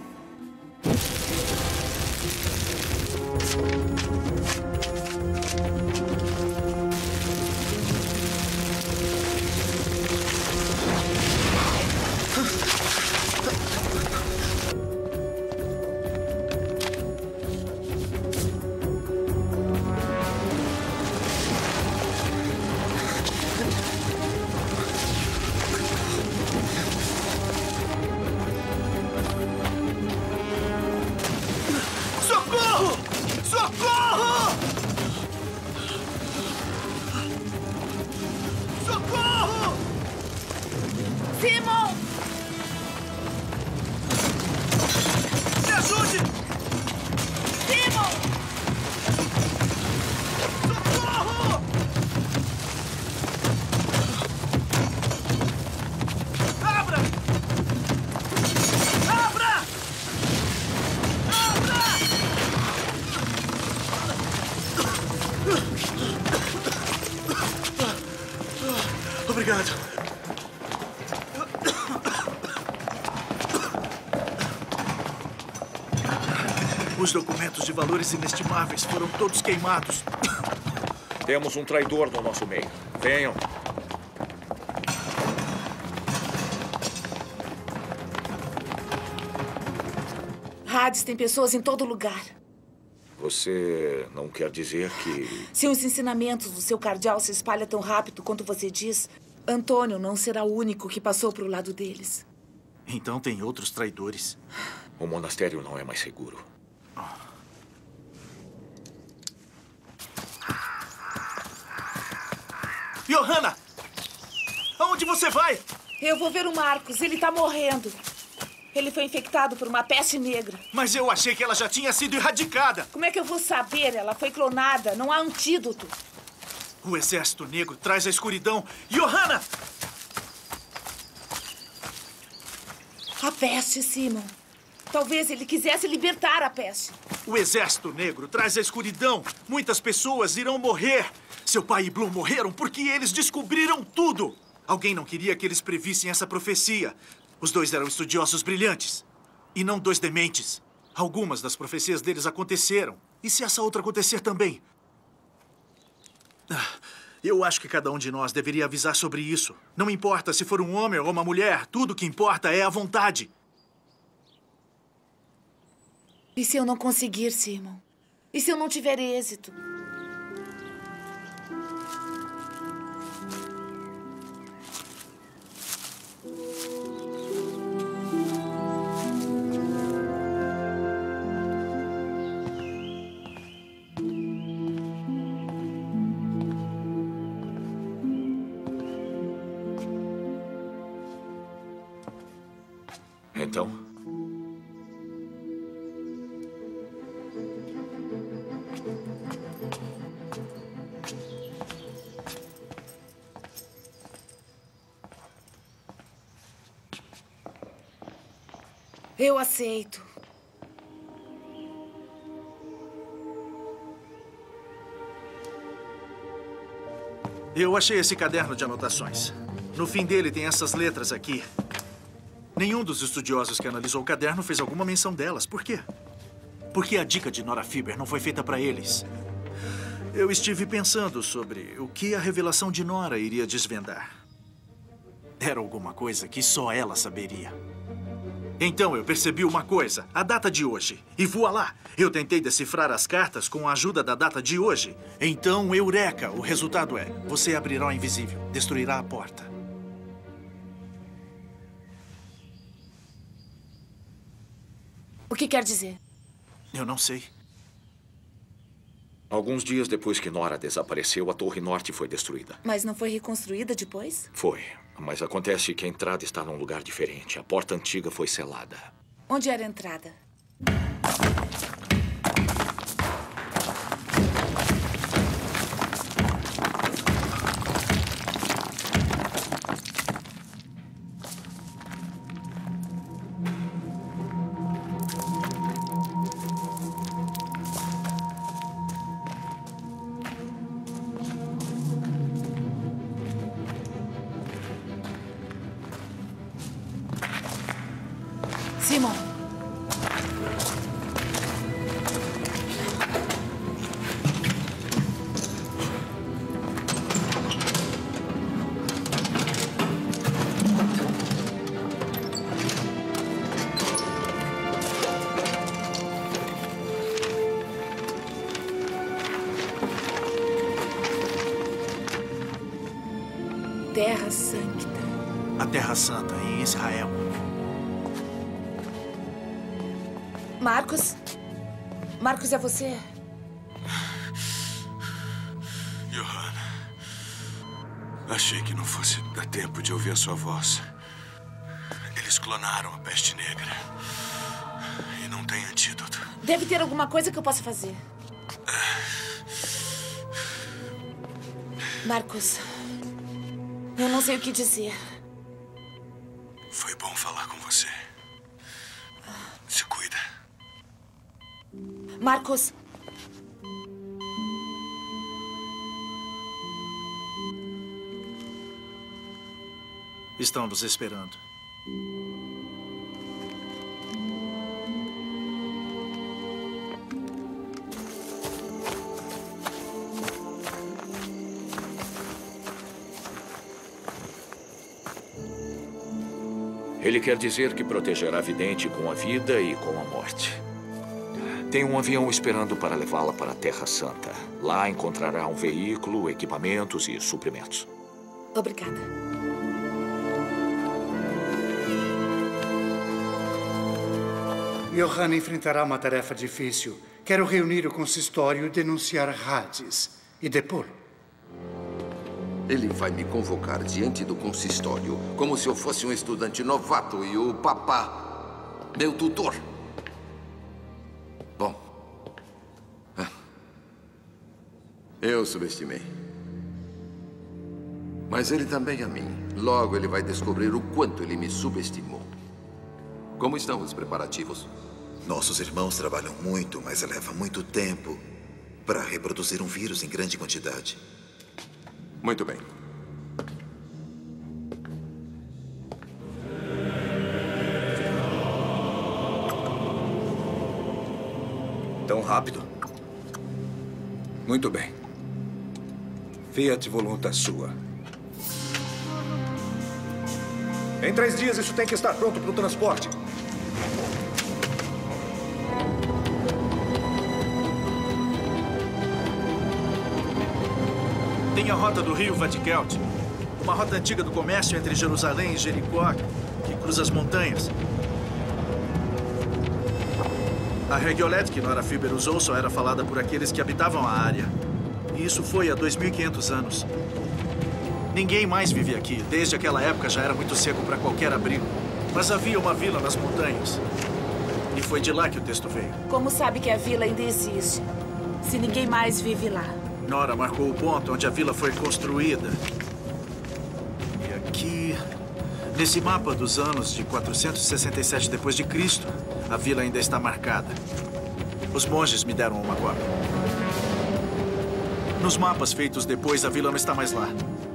Simon! Obrigado. Os documentos de valores inestimáveis foram todos queimados. Temos um traidor no nosso meio. Venham. Hades tem pessoas em todo lugar. Você não quer dizer que... Se os ensinamentos do seu cardeal se espalham tão rápido quanto você diz, Antônio não será o único que passou para o lado deles. Então tem outros traidores. O monastério não é mais seguro. Johanna! Aonde você vai? Eu vou ver o Marcos. Ele está morrendo. Ele foi infectado por uma peste negra. Mas eu achei que ela já tinha sido erradicada. Como é que eu vou saber? Ela foi clonada. Não há antídoto. O Exército Negro traz a escuridão. Johanna! A peste, Simon. Talvez ele quisesse libertar a peste. O Exército Negro traz a escuridão. Muitas pessoas irão morrer. Seu pai e Bloom morreram porque eles descobriram tudo. Alguém não queria que eles previssem essa profecia. Os dois eram estudiosos brilhantes. E não dois dementes. Algumas das profecias deles aconteceram. E se essa outra acontecer também? Eu acho que cada um de nós deveria avisar sobre isso. Não importa se for um homem ou uma mulher. Tudo que importa é a vontade. E se eu não conseguir, Simon? E se eu não tiver êxito? Então? Eu aceito. Eu achei esse caderno de anotações. No fim dele tem essas letras aqui. Nenhum dos estudiosos que analisou o caderno fez alguma menção delas. Por quê? Porque a dica de Nora Fieber não foi feita para eles. Eu estive pensando sobre o que a revelação de Nora iria desvendar. Era alguma coisa que só ela saberia. Então eu percebi uma coisa, a data de hoje. E voilá, eu tentei decifrar as cartas com a ajuda da data de hoje. Então, eureka, o resultado é, você abrirá o invisível, destruirá a porta. O que quer dizer? Eu não sei. Alguns dias depois que Nora desapareceu, a Torre Norte foi destruída. Mas não foi reconstruída depois? Foi. Mas acontece que a entrada está num lugar diferente. A porta antiga foi selada. Onde era a entrada? Simon. Terra Santa. A Terra Santa, em Israel. Marcos? Marcos, é você? Johanna, achei que não fosse dar tempo de ouvir a sua voz. Eles clonaram a peste negra. E não tem antídoto. Deve ter alguma coisa que eu possa fazer. Marcos, eu não sei o que dizer. Foi bom falar com você. Se cuida. Marcos. Estão nos esperando. Ele quer dizer que protegerá a vidente com a vida e com a morte. Tem um avião esperando para levá-la para a Terra Santa. Lá encontrará um veículo, equipamentos e suprimentos. Obrigada. Johanna enfrentará uma tarefa difícil. Quero reunir o consistório e denunciar Hades e depô-lo. Ele vai me convocar diante do consistório como se eu fosse um estudante novato e o papá, meu tutor. Bom, eu subestimei. Mas ele também a mim. Logo ele vai descobrir o quanto ele me subestimou. Como estão os preparativos? Nossos irmãos trabalham muito, mas leva muito tempo para reproduzir um vírus em grande quantidade. Muito bem. Tão rápido? Muito bem. Fiat Voluntas sua. Em três dias isso tem que estar pronto para o transporte. Tem a rota do rio Vatigelt, uma rota antiga do comércio entre Jerusalém e Jericó, que cruza as montanhas. A regolete que Nora Fiber usou só era falada por aqueles que habitavam a área. E isso foi há dois mil e quinhentos anos. Ninguém mais vive aqui. Desde aquela época já era muito seco para qualquer abrigo. Mas havia uma vila nas montanhas. E foi de lá que o texto veio. Como sabe que a vila ainda existe, se ninguém mais vive lá? Nora marcou o ponto onde a vila foi construída. E aqui, nesse mapa dos anos de quatrocentos e sessenta e sete depois de Cristo, a vila ainda está marcada. Os monges me deram uma cópia. Nos mapas feitos depois, a vila não está mais lá.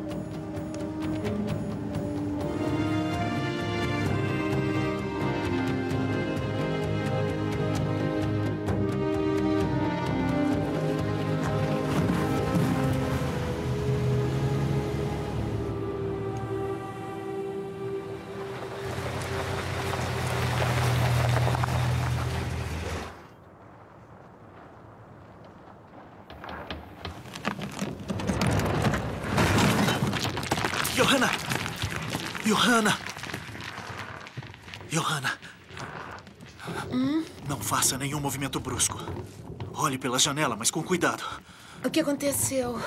Johanna! Johanna! Johanna! Hum? Não faça nenhum movimento brusco. Olhe pela janela, mas com cuidado. O que aconteceu?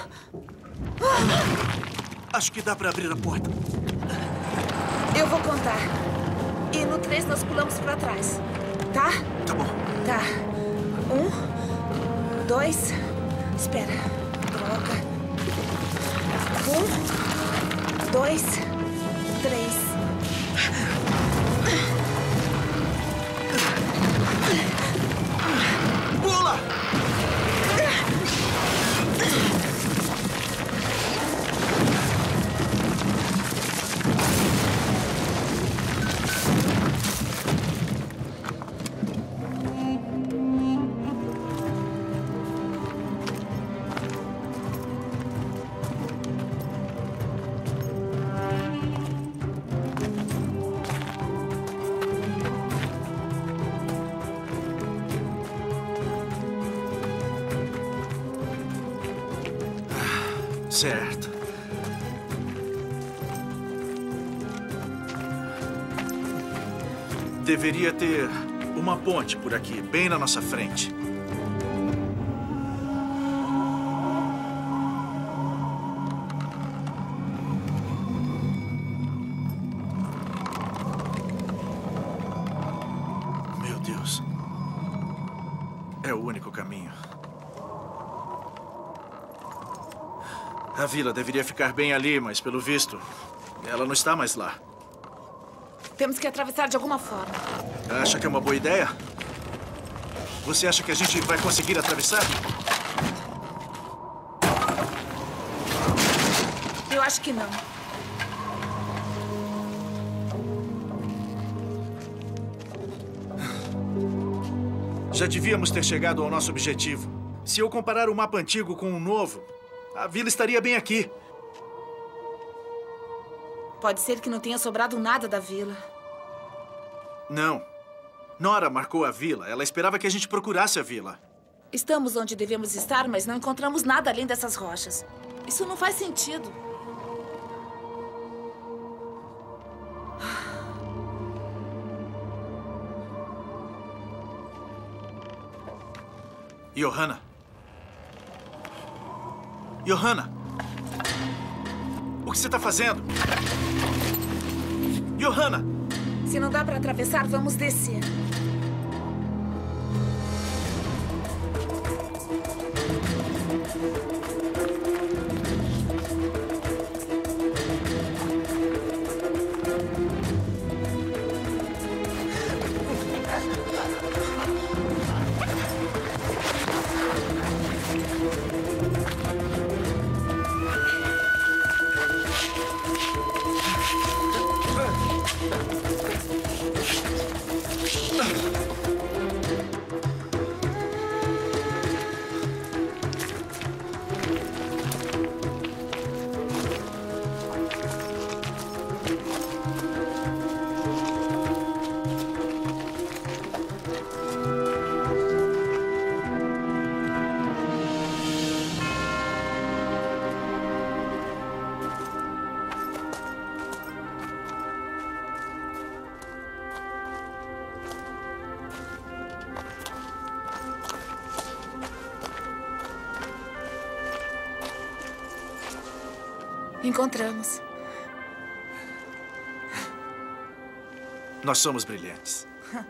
Acho que dá para abrir a porta. Eu vou contar. E no três nós pulamos para trás. Tá? Tá bom. Tá. Um, dois... Espera. Droga. Um, dois, três... Pula! Certo. Deveria ter uma ponte por aqui, bem na nossa frente. Meu Deus. É o único caminho. A vila deveria ficar bem ali, mas pelo visto, ela não está mais lá. Temos que atravessar de alguma forma. Acha que é uma boa ideia? Você acha que a gente vai conseguir atravessar? Eu acho que não. Já devíamos ter chegado ao nosso objetivo. Se eu comparar o mapa antigo com o novo, a vila estaria bem aqui. Pode ser que não tenha sobrado nada da vila. Não. Nora marcou a vila. Ela esperava que a gente procurasse a vila. Estamos onde devemos estar, mas não encontramos nada além dessas rochas. Isso não faz sentido. Johanna. Johanna. O que você está fazendo? Johanna! Se não dá para atravessar, vamos descer. Encontramos. Nós somos brilhantes.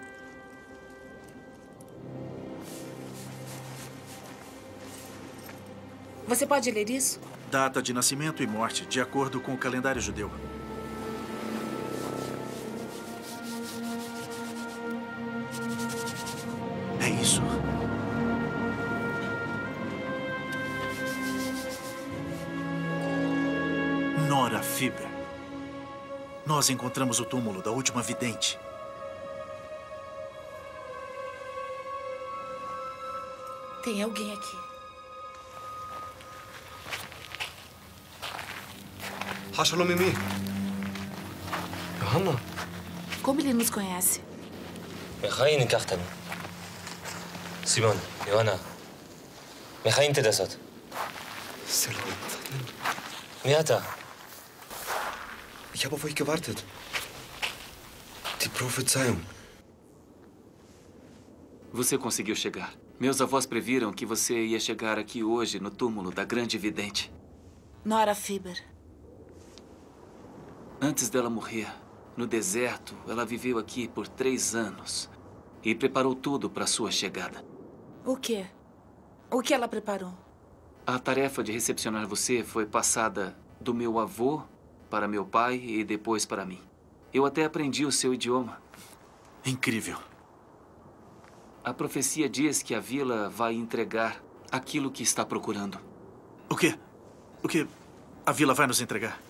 Você pode ler isso? Data de nascimento e morte, de acordo com o calendário judeu. É isso. Nora Fiber. Nós encontramos o túmulo da última vidente. Tem alguém aqui. Shalom Mimi. Johanna. Como ele nos conhece? מחיים ניקחתנו. סימון, יוהנה. מחיים תדסות. Salom. מי אתה? Ich habe auf euch gewartet. Die Prophezeiung. Você conseguiu chegar. Meus avós previram que você ia chegar aqui hoje no túmulo da grande vidente. Nora Fiber. Antes dela morrer, no deserto, ela viveu aqui por três anos e preparou tudo para sua chegada. O quê? O que ela preparou? A tarefa de recepcionar você foi passada do meu avô para meu pai e depois para mim. Eu até aprendi o seu idioma. Incrível. A profecia diz que a vila vai entregar aquilo que está procurando. O quê? O que a vila vai nos entregar?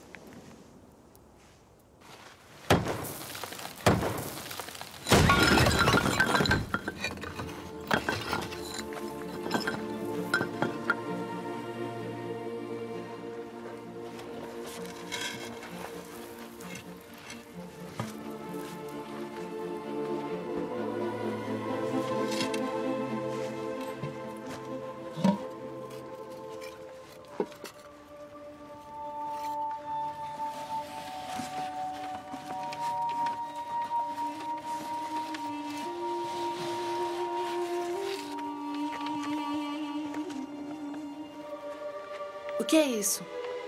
O que é isso?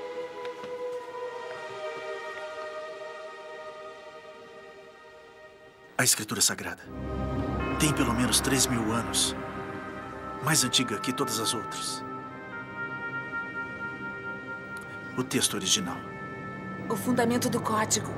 A escritura sagrada. Tem pelo menos três mil anos. Mais antiga que todas as outras. O texto original. O fundamento do código.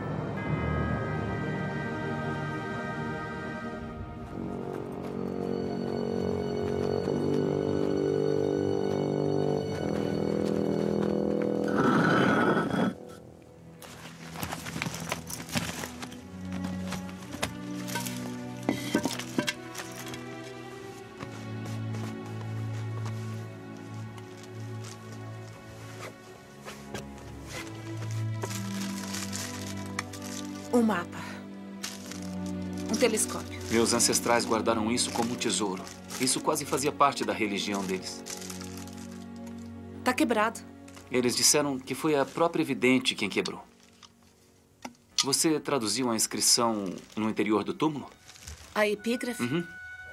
Um mapa. Um telescópio. Meus ancestrais guardaram isso como um tesouro. Isso quase fazia parte da religião deles. Tá quebrado. Eles disseram que foi a própria vidente quem quebrou. Você traduziu a inscrição no interior do túmulo? A epígrafe? Uhum.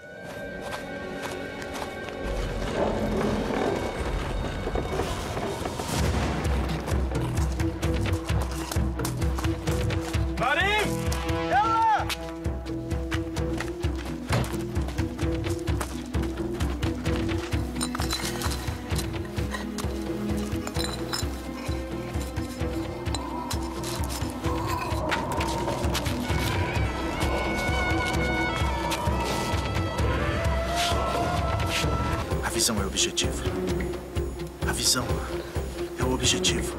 A visão é o objetivo. A visão é o objetivo.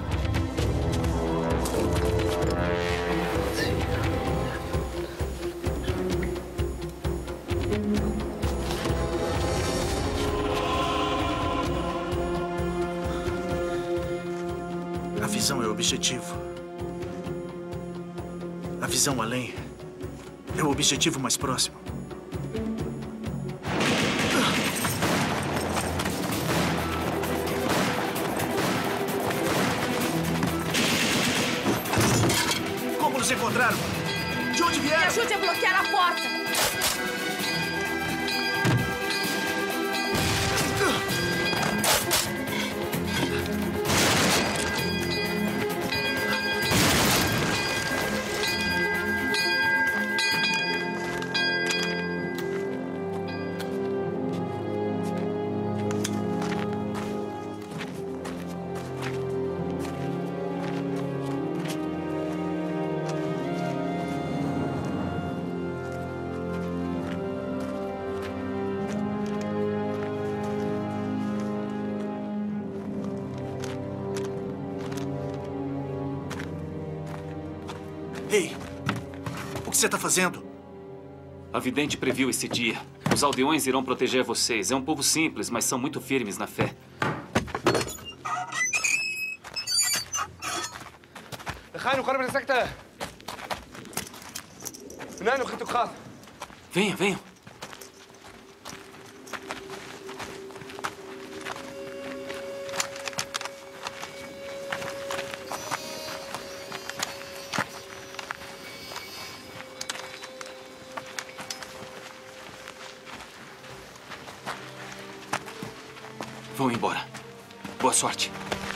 A visão é o objetivo. A visão além é o objetivo mais próximo. Como nos encontraram? De onde vieram? Me ajude a bloquear a porta! Ei, o que você está fazendo? A vidente previu esse dia. Os aldeões irão proteger vocês. É um povo simples, mas são muito firmes na fé. Venha, venha. Vão embora. Boa sorte.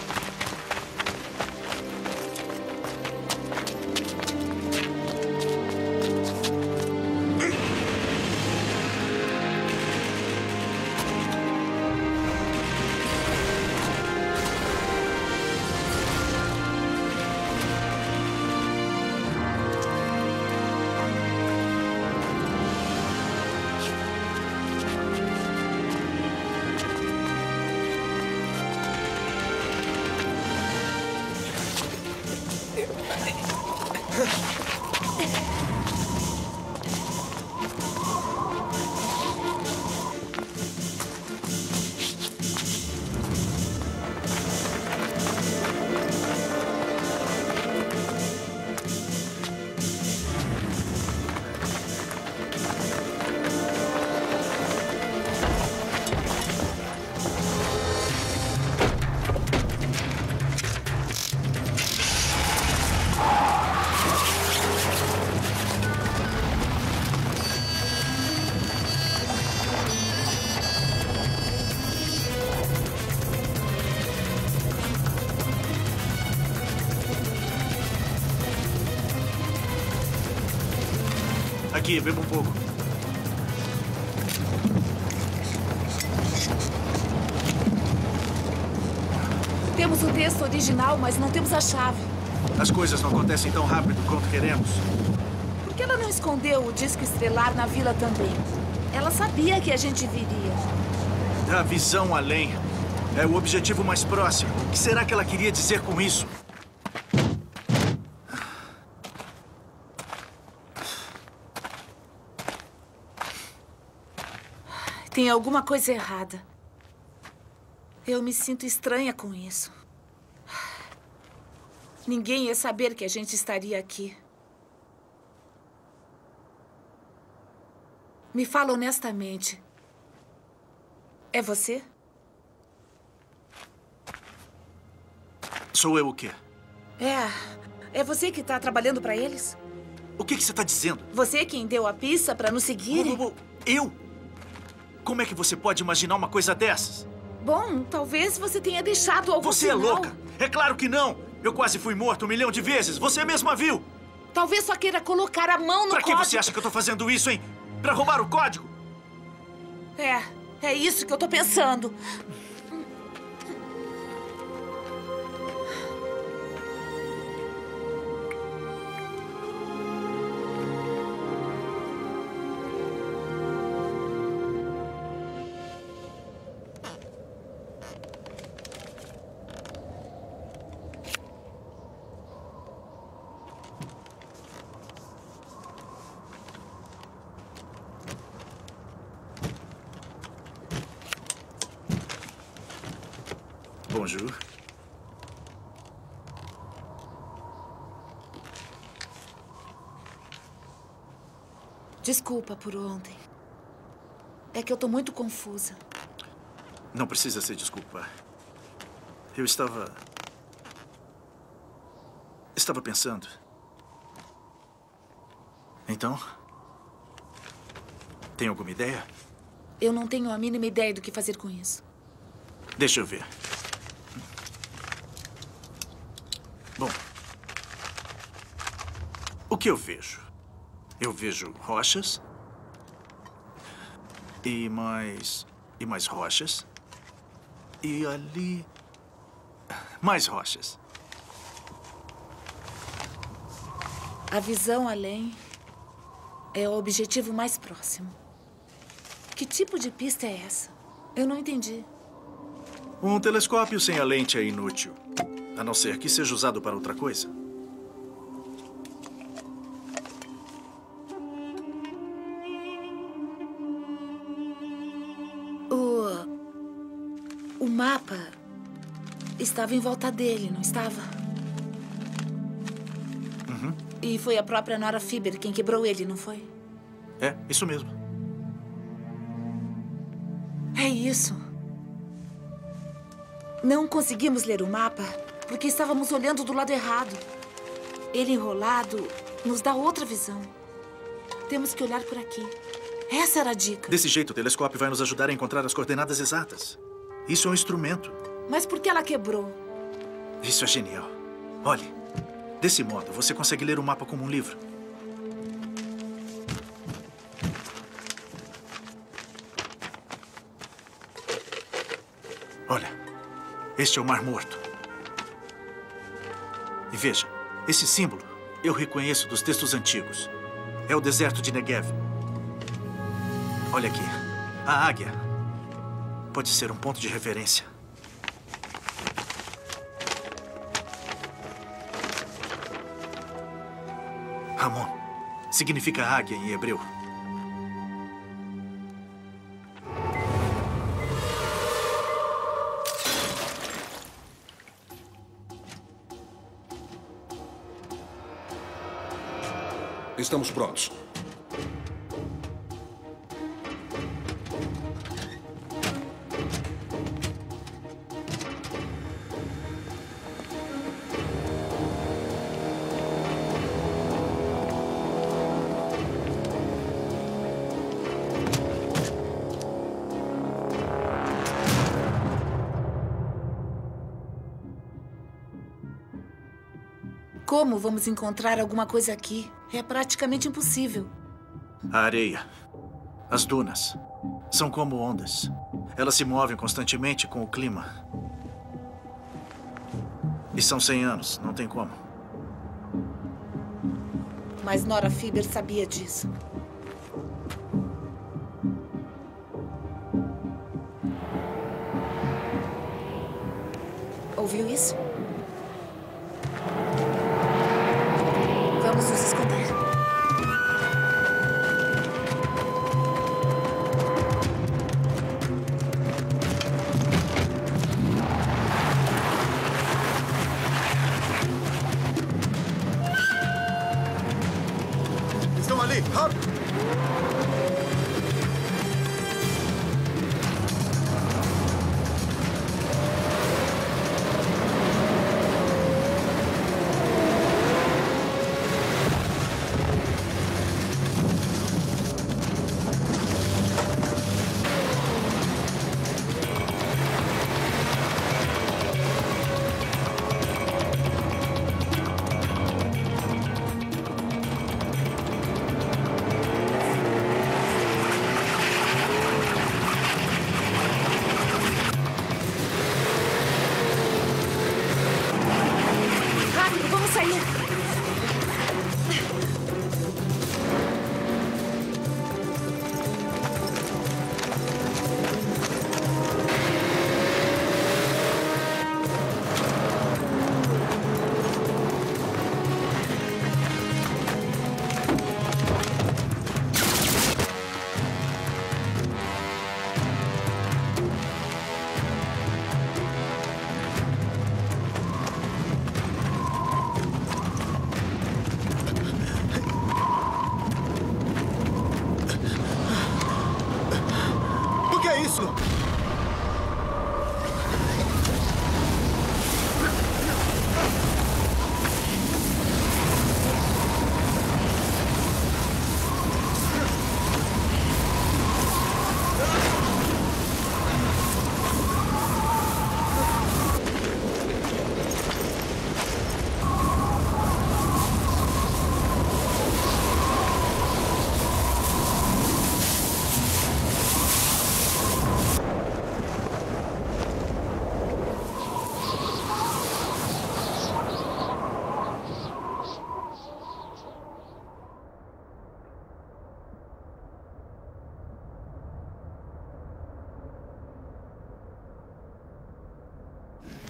Aqui, beba um pouco. Temos o texto original, mas não temos a chave. As coisas não acontecem tão rápido quanto queremos. Por que ela não escondeu o disco estrelar na vila também? Ela sabia que a gente viria. A visão além é o objetivo mais próximo. O que será que ela queria dizer com isso? Tem alguma coisa errada. Eu me sinto estranha com isso. Ninguém ia saber que a gente estaria aqui. Me fala honestamente. É você? Sou eu o quê? É. É você que tá trabalhando pra eles? O que, que você tá dizendo? Você quem deu a pista pra nos seguirem? Eu? Como é que você pode imaginar uma coisa dessas? Bom, talvez você tenha deixado algo Você sinal. é louca! É claro que não! Eu quase fui morto um milhão de vezes! Você mesma viu! Talvez só queira colocar a mão no pra código. Pra que você acha que eu tô fazendo isso, hein? Pra roubar o código? É, é isso que eu tô pensando. Bonjour. Desculpa por ontem. É que eu tô muito confusa. Não precisa se desculpar. Eu estava... Estava pensando. Então? Tem alguma ideia? Eu não tenho a mínima ideia do que fazer com isso. Deixa eu ver. Bom, o que eu vejo? Eu vejo rochas e mais e mais rochas e ali mais rochas. A visão além é o objetivo mais próximo. Que tipo de pista é essa? Eu não entendi. Um telescópio sem a lente é inútil. A não ser que seja usado para outra coisa. O... O mapa estava em volta dele, não estava? Uhum. E foi a própria Nora Fiber quem quebrou ele, não foi? É, isso mesmo. É isso. Não conseguimos ler o mapa porque estávamos olhando do lado errado. Ele enrolado nos dá outra visão. Temos que olhar por aqui. Essa era a dica. Desse jeito, o telescópio vai nos ajudar a encontrar as coordenadas exatas. Isso é um instrumento. Mas por que ela quebrou? Isso é genial. Olhe, desse modo, você consegue ler o mapa como um livro. Olha, este é o Mar Morto. E veja, esse símbolo eu reconheço dos textos antigos. É o deserto de Negev. Olha aqui, a águia pode ser um ponto de referência. Ramon significa águia em hebreu. Estamos prontos. Como vamos encontrar alguma coisa aqui? É praticamente impossível. A areia, as dunas, são como ondas. Elas se movem constantemente com o clima. E são cem anos, não tem como. Mas Nora Fiber sabia disso. Ouviu isso? Vamos nos esconder. Estão ali, rápido!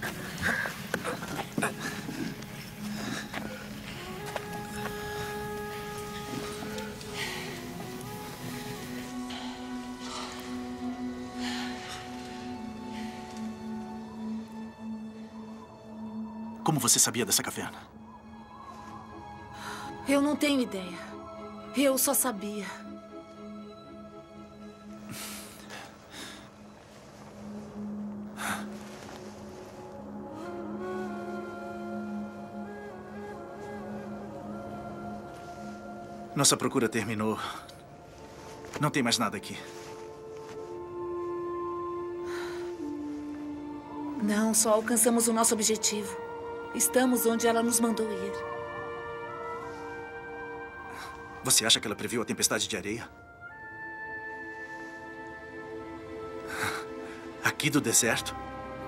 Como você sabia dessa caverna? Eu não tenho ideia. Eu só sabia. Nossa procura terminou. Não tem mais nada aqui. Não, só alcançamos o nosso objetivo. Estamos onde ela nos mandou ir. Você acha que ela previu a tempestade de areia? Aqui do deserto?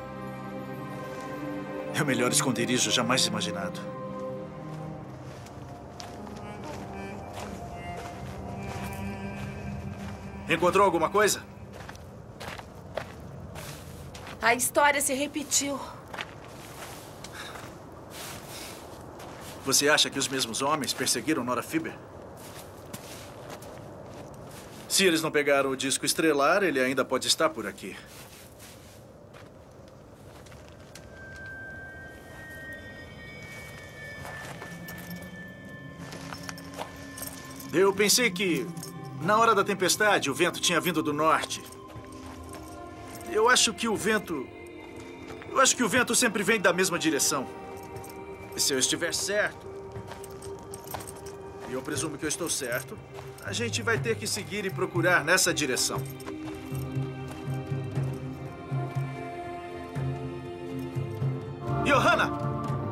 É o melhor esconderijo jamais imaginado. Encontrou alguma coisa? A história se repetiu. Você acha que os mesmos homens perseguiram Nora Phoebe? Se eles não pegaram o disco estrelar, ele ainda pode estar por aqui. Eu pensei que, na hora da tempestade, o vento tinha vindo do norte. Eu acho que o vento... Eu acho que o vento sempre vem da mesma direção. E se eu estiver certo, e eu presumo que eu estou certo, a gente vai ter que seguir e procurar nessa direção. Johanna!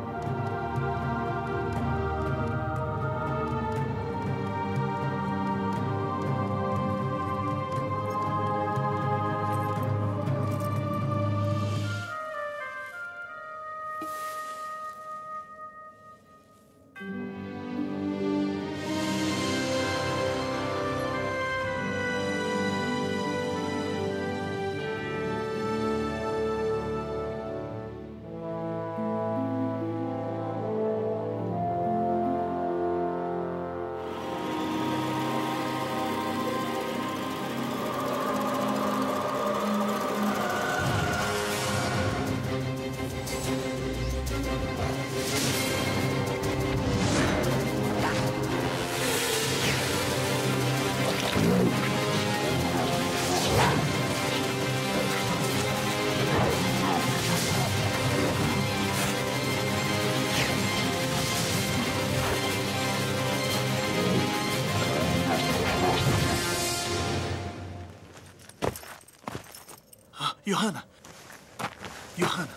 Johanna! Johanna!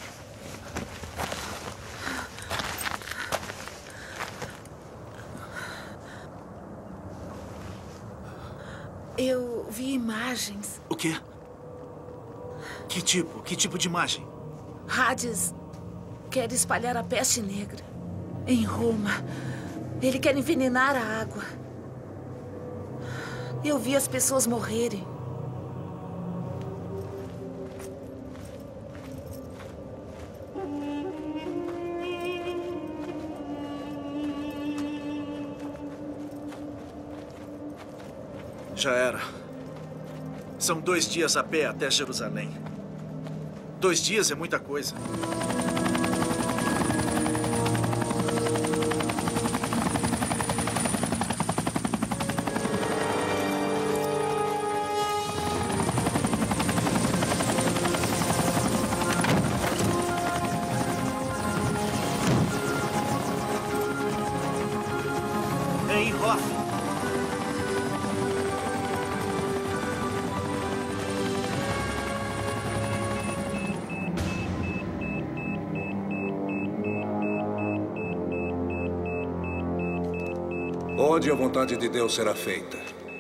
Eu vi imagens. O quê? Que tipo? Que tipo de imagem? Hades quer espalhar a peste negra em Roma. Ele quer envenenar a água. Eu vi as pessoas morrerem. Já era. São dois dias a pé até Jerusalém. Dois dias é muita coisa. Em Hoff. Onde a vontade de Deus será feita.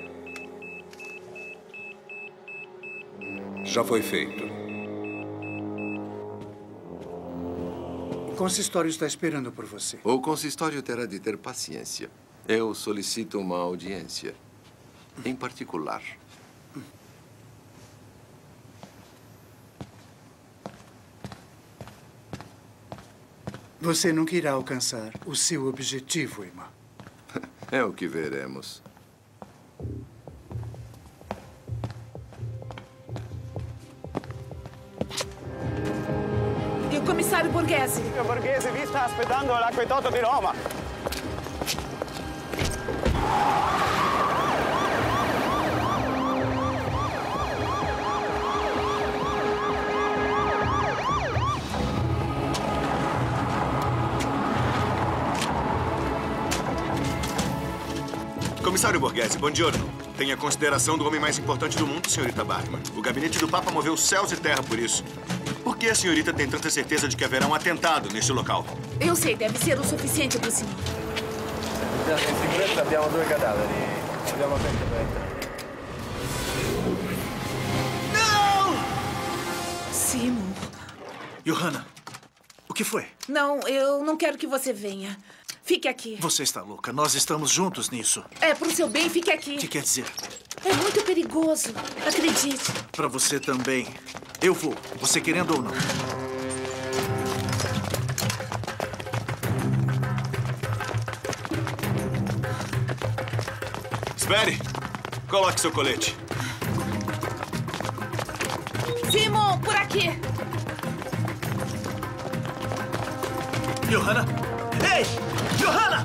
Já foi feito. O consistório está esperando por você. O consistório terá de ter paciência. Eu solicito uma audiência. Em particular. Você nunca irá alcançar o seu objetivo, irmão. É o que veremos. E o comissário Borghese? Signor Borghese, vi sta aspettando all'acquedotto di Roma. Comissário Borghese, buongiorno. Tenha consideração do homem mais importante do mundo, senhorita Bachmann. O gabinete do Papa moveu céus e terra por isso. Por que a senhorita tem tanta certeza de que haverá um atentado neste local? Eu sei, deve ser o suficiente para o senhor. In sicurezza abbiamo due cadaveri. Abbiamo tempo per entrare. Não! Simon. Johanna, o que foi? Não, eu não quero que você venha. Fique aqui. Você está louca. Nós estamos juntos nisso. É pro seu bem, fique aqui. O que quer dizer? É muito perigoso. Acredite. Para você também. Eu vou, você querendo ou não. Espere! Coloque seu colete. Simon, por aqui. Johanna! Ei! Johanna!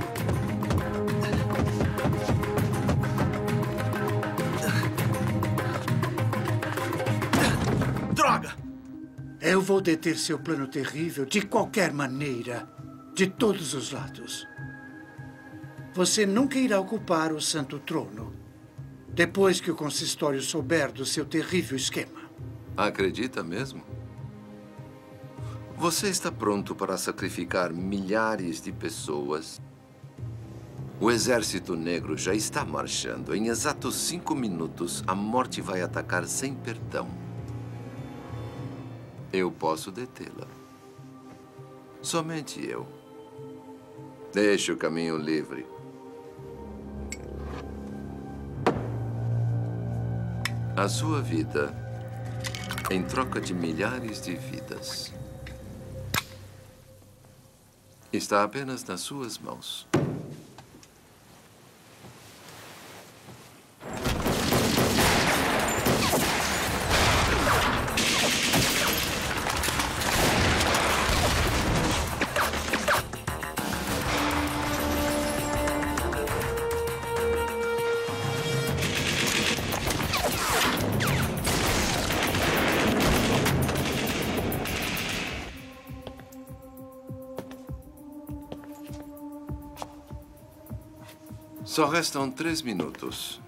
Droga! Eu vou deter seu plano terrível de qualquer maneira, de todos os lados. Você nunca irá ocupar o Santo Trono, depois que o consistório souber do seu terrível esquema. Acredita mesmo? Você está pronto para sacrificar milhares de pessoas? O Exército Negro já está marchando. Em exatos cinco minutos, a morte vai atacar sem perdão. Eu posso detê-la. Somente eu. Deixe o caminho livre. A sua vida em troca de milhares de vidas está apenas nas suas mãos. Só restam três minutos.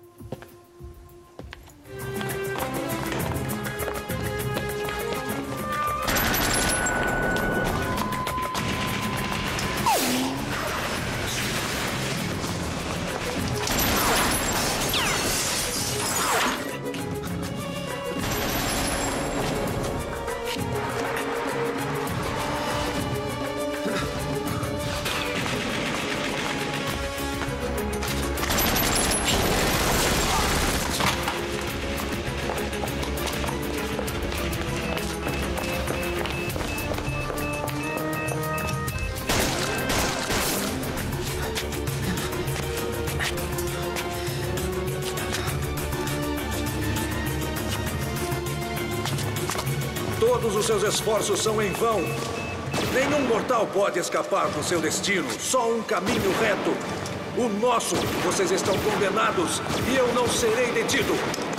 Todos os seus esforços são em vão. Nenhum mortal pode escapar do seu destino. Só um caminho reto. O nosso. Vocês estão condenados e eu não serei detido.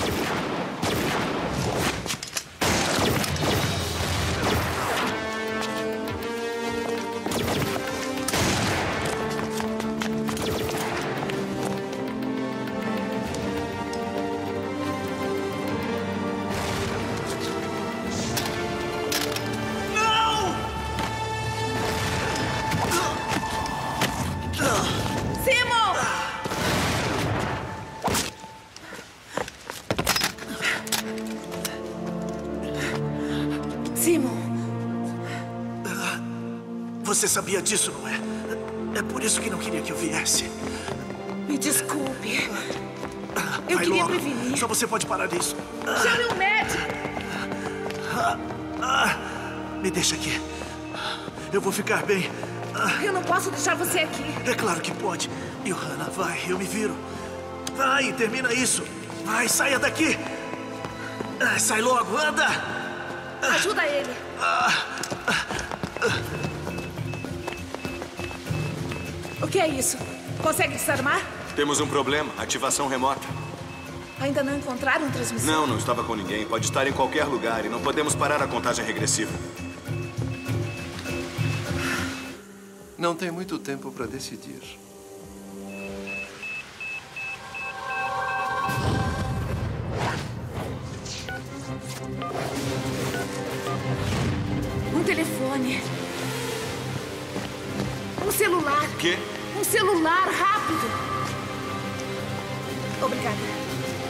Você sabia disso, não é? É por isso que não queria que eu viesse. Me desculpe. Eu Vai queria logo. prevenir. Só você pode parar isso. Chame um médico. Ah, ah, me deixa aqui. Eu vou ficar bem. Eu não posso deixar você aqui. É claro que pode. Johanna, vai, eu me viro. Vai, termina isso. Vai, saia daqui. Ah, sai logo, anda. Ajuda ele. O que é isso? Consegue desarmar? Temos um problema. Ativação remota. Ainda não encontraram transmissão? Não, não estava com ninguém. Pode estar em qualquer lugar e não podemos parar a contagem regressiva. Não tem muito tempo para decidir. Um telefone. Um celular. Quê? Um celular, rápido. Obrigada.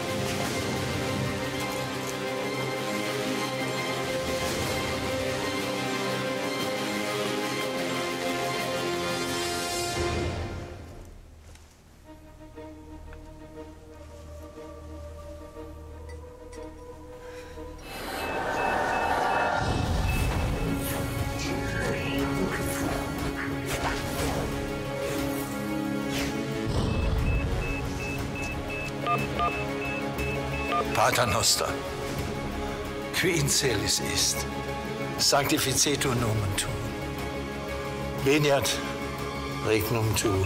Pater Noster, qui in celis est, sanctificetur nomen tuum. Veniat regnum tuum.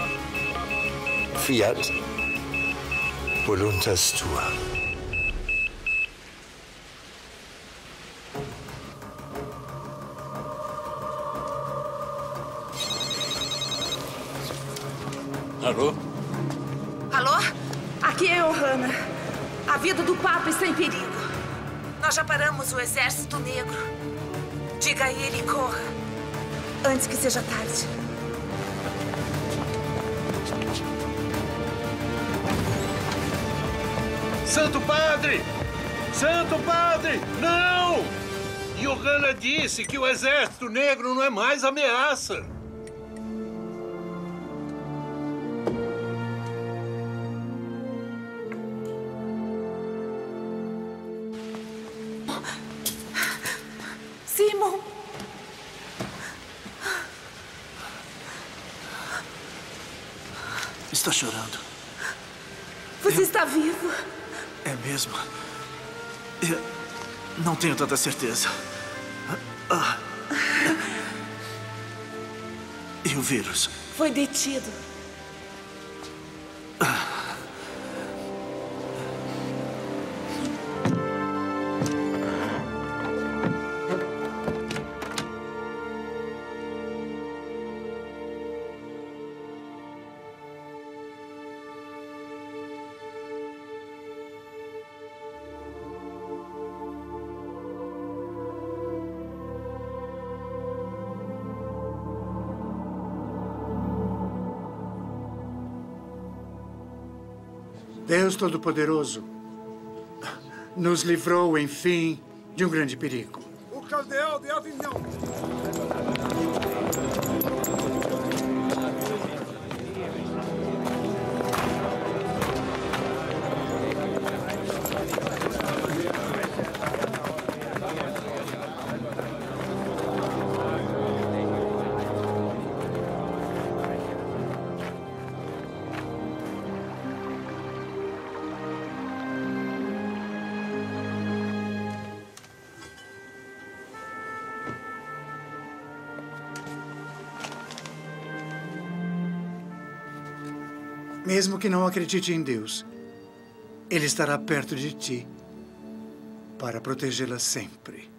Fiat voluntas tua. Alô? Alô? Aqui é Johanna. A vida do Papa está em perigo. Nós já paramos o Exército Negro. Diga a ele, corra. Antes que seja tarde. Santo Padre! Santo Padre! Não! Johanna disse que o Exército Negro não é mais ameaça. Simon! Está chorando. Você está vivo? É mesmo? Eu não tenho tanta certeza. Ah. E o vírus? Foi detido. Ah. Deus Todo-Poderoso nos livrou, enfim, de um grande perigo. O cardeal de Avignon. Mesmo que não acredite em Deus, Ele estará perto de ti para protegê-la sempre.